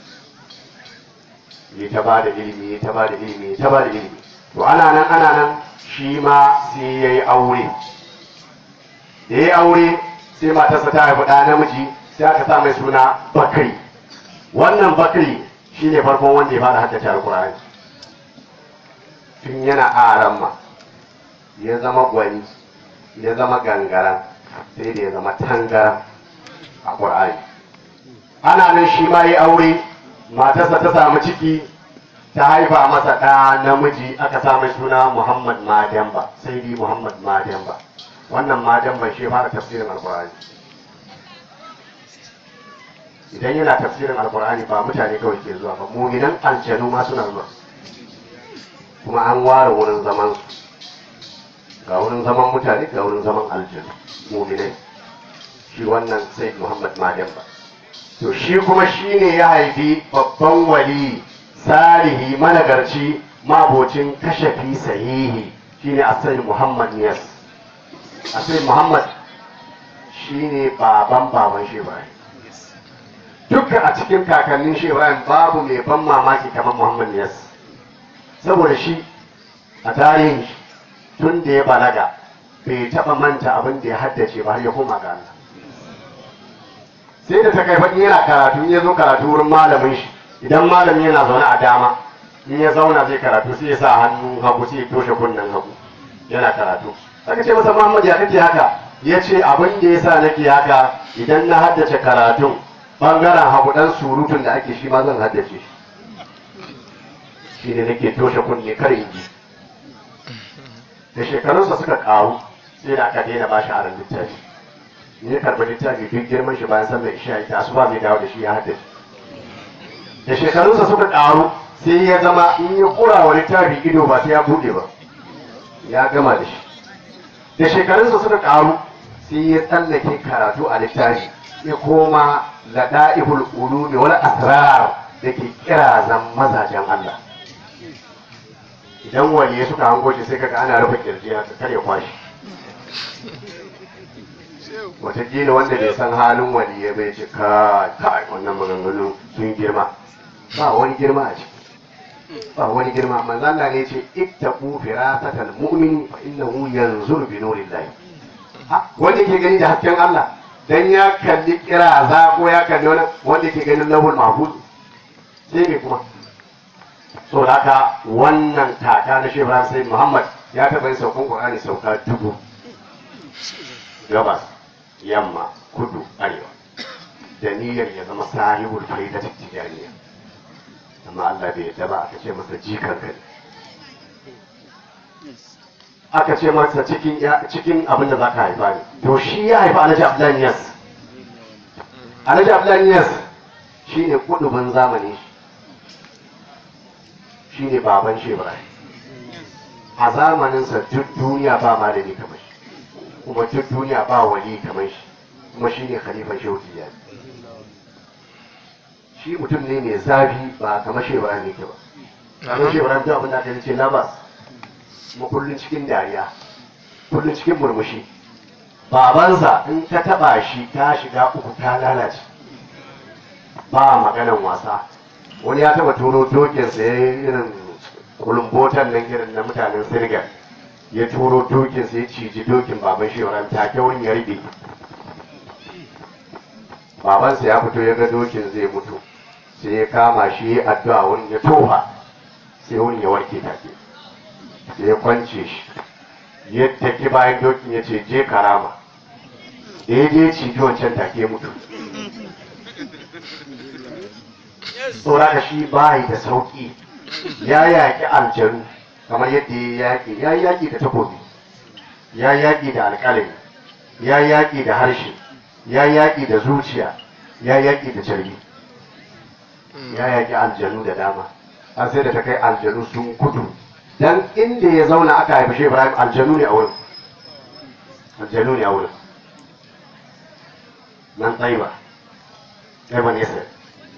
yi ta ba da ilimi ta ba da ilimi ta ba da ilimi to ana nan shi ma sai ya yi aure da ya yi aure sai matarsa ta haifi ɗa namiji sai aka sa mai suna Bakari wannan Bakari shi ne farkon wanda ya fara haddace alkur'ani tun yana aramma ya zama gwani ya zama gangara sai da ya zama tangara a ƙur'ani ana nan shi ma yi aure matarsa ta samu ciki ta haifa masa ɗa namiji aka sa mai suna Muhammad Madamba sai dai Muhammad Madamba wannan Madamba shi fara tafsirin alkur'ani idan yana tafsirin alkur'ani ba mutane kawai ke zuwa ba muminan aljanu ma suna zuwa kuma an ware wurin zaman su ga wurin zaman mutane ga wurin zaman aljanu muminai shi wannan sai Muhammad Madamba to shi kuma shi ne ya haifi babban wali salihi managarci mabocin kashafi sahihi shine asai Muhammad Niyas asai Muhammad shine baban shi Ibrahim duka a cikin kakannin shi Ibrahim babu mai ban mamaki kamar Muhammad Niyas saboda shi a tarihin shi tun da ya balaga bai taba manta abin da ya haddace ba har ya koma ga Allah sai da ta kai faɗi yana karatu ya zo karatu wurin malamin shi idan malamin yana zaune a dama in ya zauna zai karatu sai ya sa hannu hagu sai ya toshe kunnen hagu yana karatu aka ce masa Muhammad ya kake haka ya ce abin da ya sa nake haka idan na haddace karatun bangaren hagu dan surutun da ake shi ma zan haddace shi ne nake toshe kunne kar in ji da shekarunsa suka karu sai da aka daina ba shi aron littafi. Ni ya karɓi littafi duk girman shi bayan sallar isha ita asuba zai dawo da shi ya haddace. Da shekarunsa suka ƙaru sai ya zama in ya kura wa littafi ido ba sai ya buɗe ba, ya gama da shi. Da shekarunsa suka ƙaru sai ya tsallake karatu a littafi ya koma lada'ibul ulumi wal asrar da ke kirazan mazajen Allah. Idan waliye suka hango shi sai kaga ana rufe kirji haka kar ya kwashi. Wataƙila wanda bai san halin waliye bai ce kai wannan maganganu sun girma. Ba wani girma a ciki, ba wani girma. Manzo Allah ne ce ittaqu firasatal mu'min fa innahu yanzuru bi nurillahi. Wanda ke gani da hasken Allah dan ya kalli kiraza ko ya kalli wanda ke ganin lahul mahfuz sai me kuma. So haka wannan kaka na Shehu Ibrahim Sayyid Muhammad ya taɓa yin saukan Qur'ani sauka 1000, gabas yamma kudu arewa, da niyyar ya zama sahibul faidati tijaniya. Amma Allah bai yadda ba, aka ce masa jikan kai, aka ce masa cikin abin da za ka haifa ne. To shi ya haifa Alhaji Abdullahi Niyas. Alhaji Abdullahi Niyas shi ne kudubin zamani, shi ne baban Shehu Ibrahim. A zamaninsa duk duniya ba malami kamar shi, kuma duk duniya ba wali kamar shi, kuma shi ne khalifan Shehu Tijjani. Shi mutum ne mai zafi ba kamar Shehu Ibrahim yake ba. Kamar Shehu Ibrahim duk abin da aka ce labas, kuma kullum cikin dariya, kullum cikin murmushi. Babansa in ka taba shi ka shiga uku ta lalace, ba maganan wasa. Wani ya taba turo dokinsa ya yi irin kulumbotan nan irin na mutanen Sirgar, ya turo dokinsa ya ciji dokin baban Shehu Ibrahim take wani ya rike. Babansa ya fito ya ga dokin zai mutu, sai ya kama shi ya addu'a wani ya tofa, sai wani ya warke take. Sai ya kwance shi, yadda ki bayan dokin ya ce je karama, da ya je ciji wancan take mutu. Tsora da shi bayi da sauƙi, ya yaƙi aljanu kamar yadda ya yaƙi da takobi, ya yaƙi da alƙalami, ya yaƙi da harshe, ya yaƙi da zuciya, ya yaƙi da jirgi, ya yaƙi aljanu da dama. Har sai da ta kai aljanu sun gudu, dan inda ya zauna aka haifi Shehu Ibrahim aljanu ne a wurin, aljanu ne a wurin nan Taiba, Taiba ne sai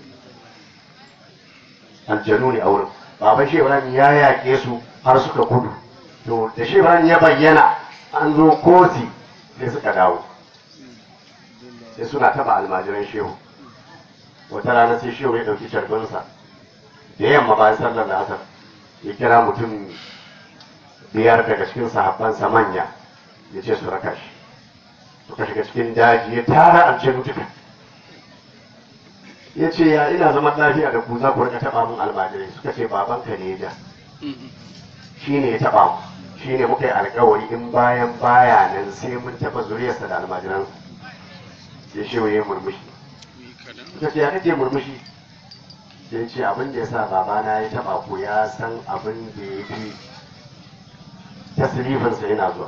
aljanu ne a wurin. Baban Shehu Ibrahim ya yaƙe su har suka gudu. To da Shehu Ibrahim ya bayyana an zo kosi sai suka dawo, sai suna taba almajiran Shehu. Wata rana sai Shehu ya ɗauki carbinsa da yamma bayan sallar da asar, ya kira mutum 5 daga cikin sahabbansa manya ya ce su raka shi. Suka shiga cikin daji ya tara aljanu duka, ya ce ya ina zaman lafiya da ku za ku rika taba mun almajirai. Suka ce babanka ne da shi ne ya taba mu, shi ne muka yi alkawari in bayan baya nan sai mun taba zuriyarsa da almajiransa. Ya Shehu ya murmushi. Suka ce ya kake murmushi? Sai ce abin da ya sa babana ya taba ku ya san abin da ya fi tasirifinsa yana zuwa.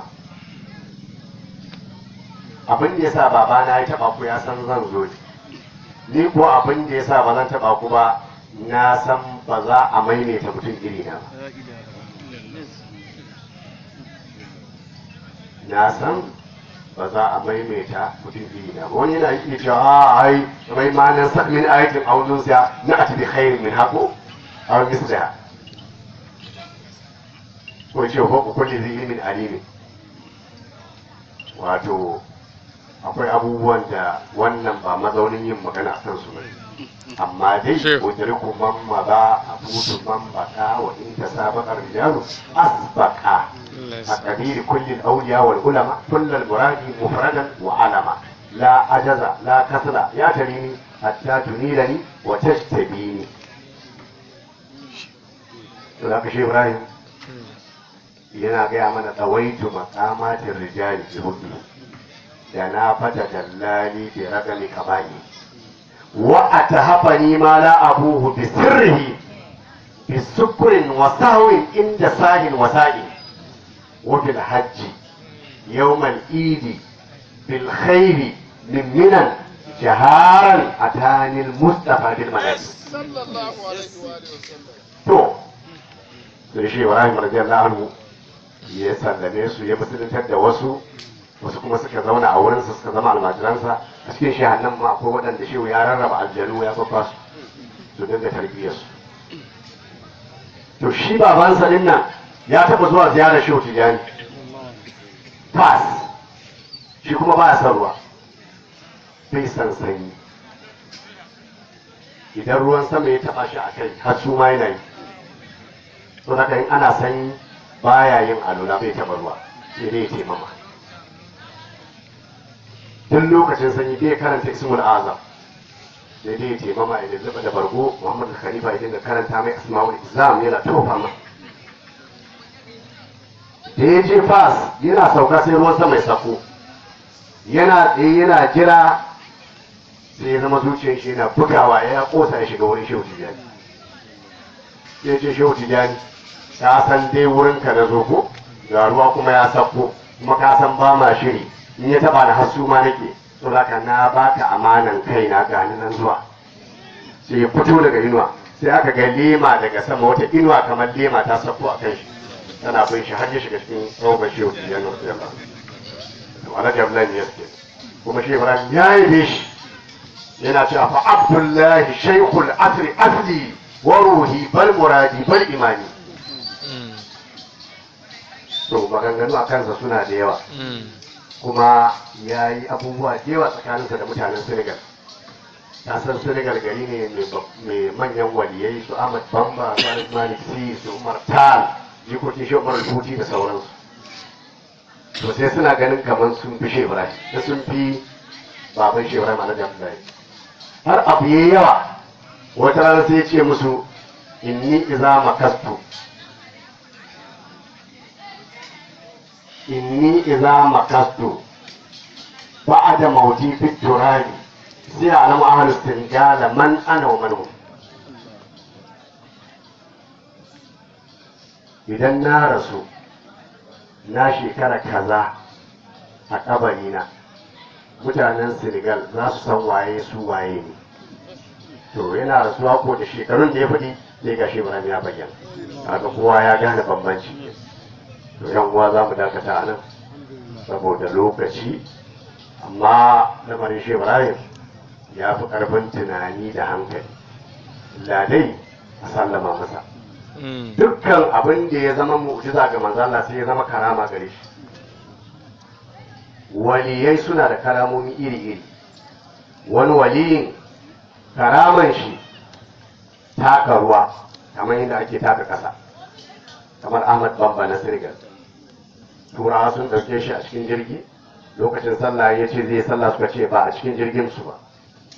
Abin da ya sa babana ya taba ku ya san zan zo ne. Ni ko abin da ya sa ba zan taba ku ba, na san ba za a maimaita mutum iri na ba. Na san ba za a maimaita mutum iri na ba. Wani yana iya cewa ai mai manan sa min ayatin aunun siya na ati bi khairin min hako aw misliha. Ko ce ko kulli zai ilmin alimin. Wato akwai abubuwan da wannan ba mazaunin yin magana a kansu ba, amma dai udriku man maza abudu man baka wa in tasabaqa rijalu asbaqa aqdir kulli al-awliya wal ulama kull al-muradi mufradan wa alama la ajaza la kasala ya tarini hatta tunilani wa tajtabini. to da Shehu Ibrahim yana gaya mana tawaitu maqamatir rijali bi hubbi da na fata dallali bi ragami kabai wa atahafani ma la abuhu bi sirrihi bi sukrin wa sahwin inda sahin wa sa'i wa bil hajji yawmal idi bil khairi min minan jaharan atanil mustafa bil manazil to sai shi Ibrahim radiyallahu anhu ya sallame su ya musuluntar da wasu kuma suka zauna a wurinsa suka zama almajiransa a cikin shahannan ma akwai waɗanda shehu ya rarraba aljanu ya fafa su dinga tarbiyyarsu to shi babansa din nan ya taɓa zuwa ziyarar shehu tijani fas shi kuma ba ya san ruwa bai san sanyi idan ruwan sama ya taɓa shi a kai har su ma yana yi to haka in ana sanyi baya yin alula bai taɓa ruwa sai dai ya taimama tun lokacin sanyi bai karanta ismul azam sai dai ya taimama ya lulluɓa da bargo muhammadu khalifa ya dinga karanta mai asma'ul islam yana tofa ma da ya je fas yana sauka sai ruwan sama ya sako yana tsaye yana jira sai ya zama zuciyar shi yana bugawa ya kosa ya shiga wurin shehu tijani ya ce shehu tijani ka san dai wurinka na zo ko ga ruwa kuma ya sako kuma ka san ba ma shiri in ya taba da hasu ma nake so zaka na baka amanan kaina gani nan zuwa sai ya fito daga inuwa sai aka ga lema daga sama wata inuwa kamar lema ta sako a kan shi tana bin shi har ya shiga cikin robar shehu tijani wasu yamma wala jablan yaske kuma shi Ibrahim ya yi shi yana cewa fa abdullahi shaykhul asri asli wa ruhi bal muradi bal imani to maganganu a kansa suna da yawa kuma ya yi abubuwa da yawa tsakaninsa da mutanen Senegal ta san Senegal gari ne mai manyan waliyai su Ahmad Bamba su Malik Si su Umar Tal jikokin shi Umar Rubuti da sauransu to sai suna ganin kamar sun fi Shehu Ibrahim da sun fi baban Shehu Ibrahim Alhaji Abdullahi har abu yayi yawa wata rana sai ya ce musu inni iza makastu inni iza makastu ba'da mauti fi turabi sai alam ahlus Senegal man ana wa man hum idan na rasu na shekara kaza a kabarina mutanen Senegal za su san waye su waye ne to yana rasuwa ko da shekarun da ya faɗi sai ga Shehu Ibrahim ya bayyana kaga kowa ya gane bambanci to yan uwa za mu dakata a nan saboda lokaci amma lamarin Shehu Ibrahim ya fi ƙarfin tunani da hankali ladai a sallama masa dukkan abin da ya zama mu'jiza ga manzo Allah sai ya zama karama gare shi waliyai suna da karamomi iri-iri wani waliyin karaman shi taka ruwa kamar yadda ake taka ƙasa kamar Ahmad Bamba na Senegal turawa sun ɗauke shi a cikin jirgi lokacin sallah ya ce zai sallah suka ce ba a cikin jirgin su ba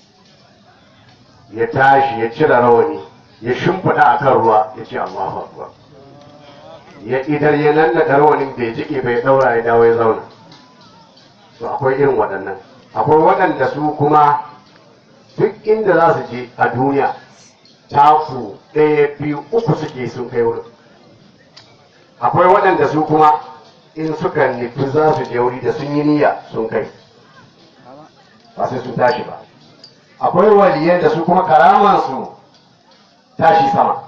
ya tashi ya cire rawani ya shimfiɗa a kan ruwa ya ce Allahu Akbar ya idar ya nannaɗa rawanin bai jike bai ɗaura ya dawo ya zauna to akwai irin waɗannan akwai waɗanda su kuma duk inda za su je a duniya taku ɗaya biyu uku suke sun kai wurin akwai waɗanda su kuma in suka nufi za su je wuri da sun yi niyya sun kai ba sai sun tashi ba akwai waliyan da su kuma karamansu tashi sama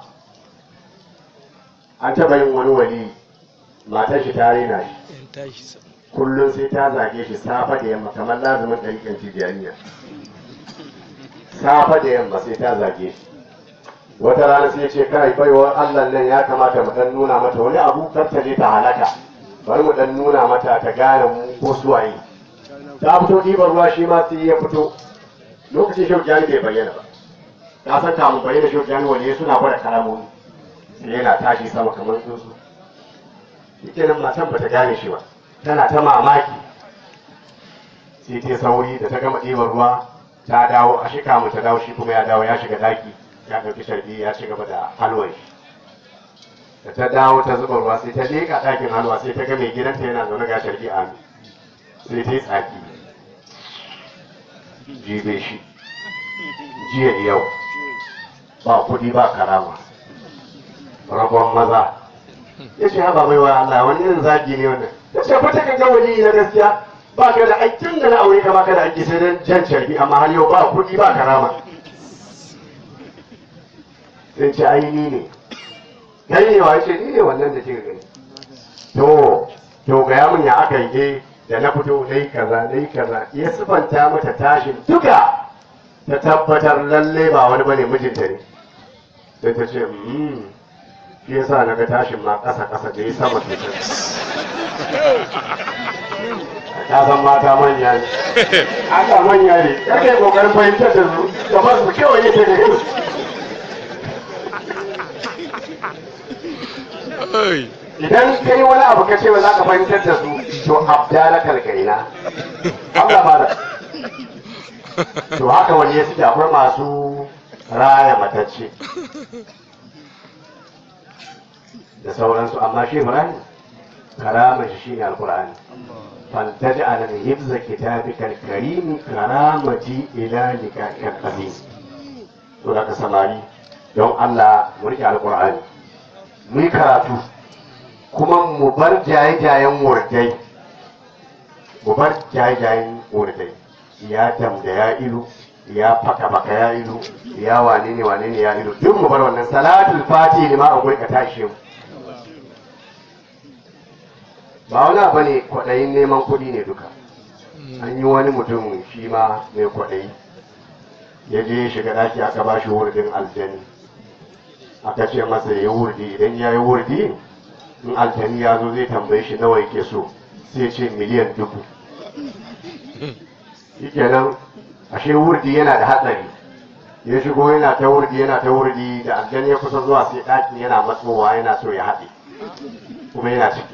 an taɓa yin wani wali matar shi ta rena shi kullum sai ta zage shi safa da yamma kamar lazumin ɗariƙan tijjaniya safa da yamma sai ta zage shi wata rana sai ce kai baiwar Allah nan ya kamata mu dan nuna mata wani abu kar ta je ta halaka bari mu dan nuna mata ta gane mu ko suwaye ta fito ɗiban ruwa shi ma sai ya fito lokacin Shehu Tijjani bai bayyana ba ka san kamun bayyana Shehu Tijjani wani suna gwada karamomi sai yana tashi sama kamar tsuntsu shi nan matan bata gane shi ba tana ta mamaki sai ta sauri da ta gama ɗiban ruwa ta dawo a shi kamun ta dawo shi kuma ya dawo ya shiga daki ya ɗauki sharbi ya ci gaba da halwar shi da ta dawo ta zuba ruwa sai ta leƙa ɗakin halwa sai ta ga mai gidanta yana zaune ga sharbi a hannu sai ta yi tsaki jibe shi jiya yau ba kuɗi ba karama ragon maza ya ce haba mai wa Allah wani irin zagi ne wannan ta ce fita ka ga wali na gaskiya ba ka da aikin da na aure ka ba ka da aiki sai dan jan carbi amma har yau ba kuɗi ba karama sai ce ai ni ne kai ne wa ce ni ne wannan da kika gani to ga yamin ya aka yi da na fito nayi kaza ya sifanta mata tashin duka ta tabbatar lalle ba wani bane mijinta ne sai ta ce shi yasa na ga tashin ma ƙasa da ya sama sosai ka san mata manya ne aka manya ne kake kokarin fahimtar da su da ba su kewaye ta da yau idan kai wani abu ka ce ba za ka fahimtar da su to abdala kalkaina Allah ba da to haka wani ya suke akwai masu raya matacce da sauransu amma shi Ibrahim karama shi shine alqur'ani fantaji ala hifza kitabika alkarim karamati ila likakal qadim to da ka samari don Allah mu rike alqur'ani mu yi karatu kuma mu bar jaye-jayen wurdai ya tamda ya ilu ya faka ya ilu ya wane ne ya ilu duk mu bar wannan salatul fati lima a gurka tashi mu ba wani abu ne kwaɗayin neman kuɗi ne duka an yi wani mutum shi ma mai kwaɗayi ya je shiga ɗaki aka ba shi wurdin aljani aka ce masa ya yi wurdi idan ya yi wurdi in aljani ya zo zai tambaye shi nawa yake so sai ce miliyan 1000 shikenan ashe wurdi yana da hatsari ya shigo yana ta wurdi da aljani ya kusa zuwa sai ɗakin yana matsowa yana so ya haɗe kuma yana ciki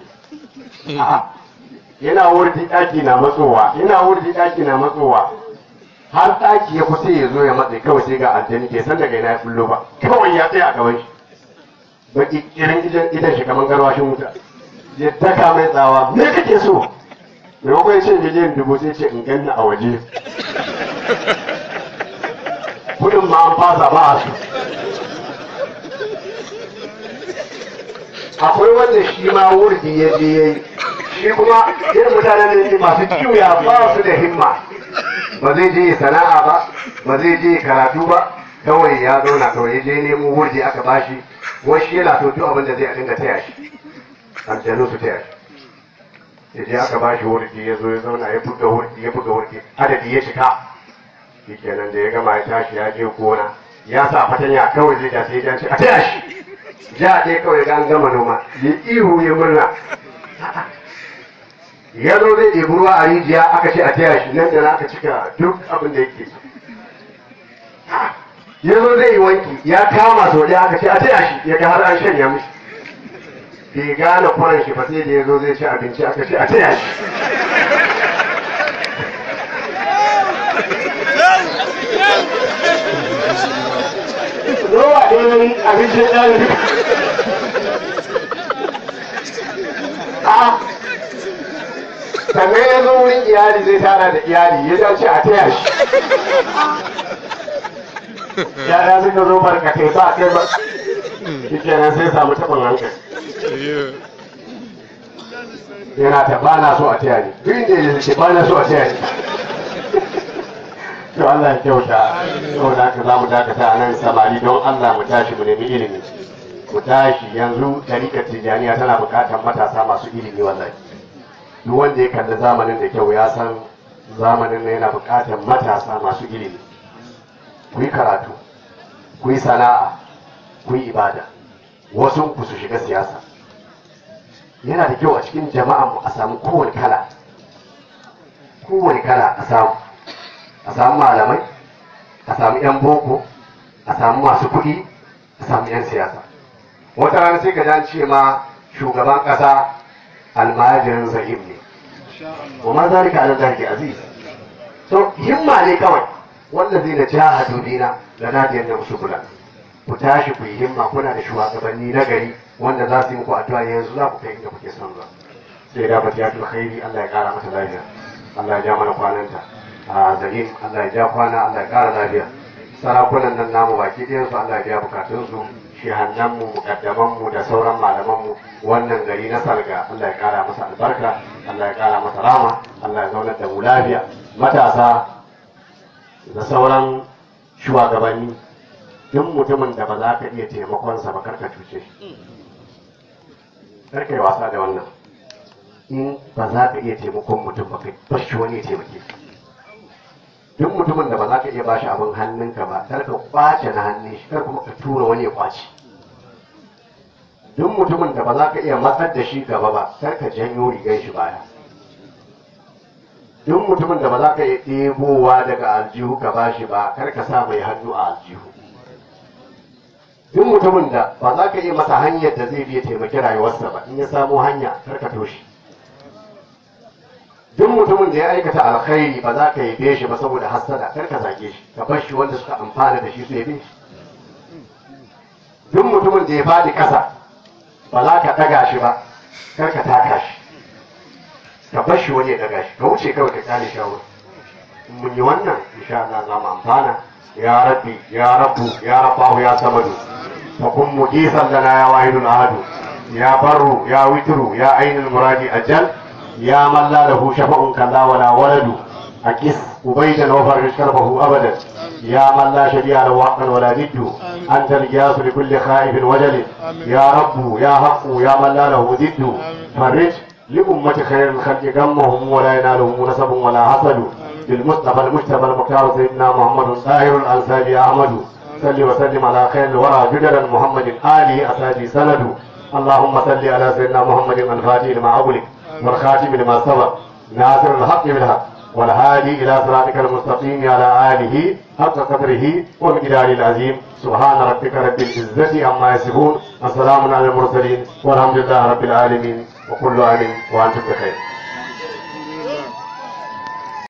yana wurdi ɗaki na matsowa har ɗaki ya kusa ya zo ya matse kawai sai ga aljani ke san daga ina ya fullo ba kawai ya tsaya a gaban shi baki kirin idan shi kamar garwashin wuta ya daka mai tsawa me kake so me ko ya ce miliyan 1000 sai ce in ganna a waje kudin ma an fasa ba a su akwai wanda shi ma wurdi ya je yayi shi kuma irin mutanen ne masu kiwya ba su da himma ba zai je sana'a ba zai je karatu ba kawai ya zauna kawai ya je nemo wurdi aka bashi wasu yana so duk abin da zai dinga taya shi aljanu su taya shi ya je aka bashi wurdi ya zo ya zauna ya buga wurdi adadi ya cika shikenan da ya gama ya tashi ya je gona ya sa fatanya kawai zai da sai ya ce a taya shi ja ɗaya kawai ga an gama noma ya ihu ya murna ya zo zai ɗebi ruwa a rijiya aka ce a taya shi nan da na aka cika duk abin da yake ya zo zai yi wanki ya kama sau ɗaya aka ce a taya shi ya ga har an shanya mishi bai gane kwanan shi ba sai da ya zo zai ci abinci aka ce a taya shi Rowa ɗaya abinci ya ɗaya sannan ya zo wurin iyali zai tara da iyali ya dace a taya shi yara suka zo barkatai ba kai ba shi kenan sai samu taɓin hankali yana ta ba na so a taya ni duk inda ya ce ba na so a taya ni to Allah ya kyauta saboda haka za mu dakata a nan samari don Allah mu tashi mu nemi ilimi mu tashi yanzu tarikar tijjaniya tana buƙatar matasa masu ilimi wallahi duk wanda ya kalli zamanin da kyau ya san zamanin na yana buƙatar matasa masu ilimi ku yi karatu ku yi sana'a ku yi ibada wasu ku su shiga siyasa yana da kyau a cikin jama'an mu a samu kowane kala a samu malamai a samu yan boko a samu masu kuɗi a samu yan siyasa wata rana sai ka ce ma shugaban ƙasa almajirin zahim ne wa ma zalika ala zalika aziz so himma ne kawai wanda zai na jahadu dina da nadiyar da musu kula ku tashi ku yi himma kuna da shugabanni na gari wanda za su yi muku addu'a yanzu za ku kai inda kuke son zuwa sai da fatiha tul khairi Allah ya kara mata lafiya Allah ya ja mana kwananta a zahim Allah ya ja kwana Allah ya kara lafiya sarakunan nan namu baki ɗayan su Allah ya biya bukatun su shehannanmu mukaddamanmu da sauran malamanmu wannan gari na salga Allah ya kara masa albarka, Allah ya kara masa rama, Allah ya zaunar da mu lafiya. Matasa da sauran shugabanni, duk mutumin da ba za ka iya taimakonsa ba karka cuce shi, karka yi wasa da wannan. In ba za ka iya taimakon mutum ba kai bashi wani ya taimake ka. Duk mutumin da ba za ka iya bashi abin hannunka ba kar ka kwace na hannun shi, kar kuma ka tura wani ya kwace. Duk mutumin da ba za ka iya matsar da shi gaba ba kar ka janyo rigar shi baya. Duk mutumin da ba za ka iya ɗebowa daga aljihu ka bashi ba kar ka sa mai hannu a aljihu. Duk mutumin da ba za ka iya masa hanyar da zai biya taimaki rayuwarsa ba, in ya samo hanya kar ka toshe. Duk mutumin da ya aikata alkhairi ba za ka yabe shi ba saboda hassada, kar ka zage shi, ka bar shi wanda suka amfana da shi su yabe shi. Duk mutumin da ya fadi kasa ba za ka daga shi ba, kar ka taka shi, ka bar shi wani ya daga shi, ka wuce kawai ka kyale shawar. Mun yi wannan insha Allah za mu amfana. Ya rabbi ya rabbu ya rabbahu ya samadu fa kun mujisan lana ya wahidul ahadu ya barru ya witru ya ainul muradi ajal يا من لا له شفع كلا ولا ولد أكس أبيدا وفرج كربه أبدا يا من لا شبيه له حقا ولا ند أنت الجاس لكل خائف وجل يا رب يا حق يا من لا له ضد فرج لأمة خير الخلق غمهم ولا ينالهم نسب ولا حسد بالمصطفى المجتبى المختار سيدنا محمد طاهر الأنساب يا أحمد صل وسلم على خير الورى جدلا محمد آله أساجي سند اللهم صل على سيدنا محمد الفاتح لما أغلق والخاتم لما سبق ناصر الحق بالحق والهادي الى صراطك المستقيم على اله حق قدره ومقداره العظيم سبحان ربك رب العزه عما يصفون وسلام على المرسلين والحمد لله رب العالمين وكل عام وانتم بخير.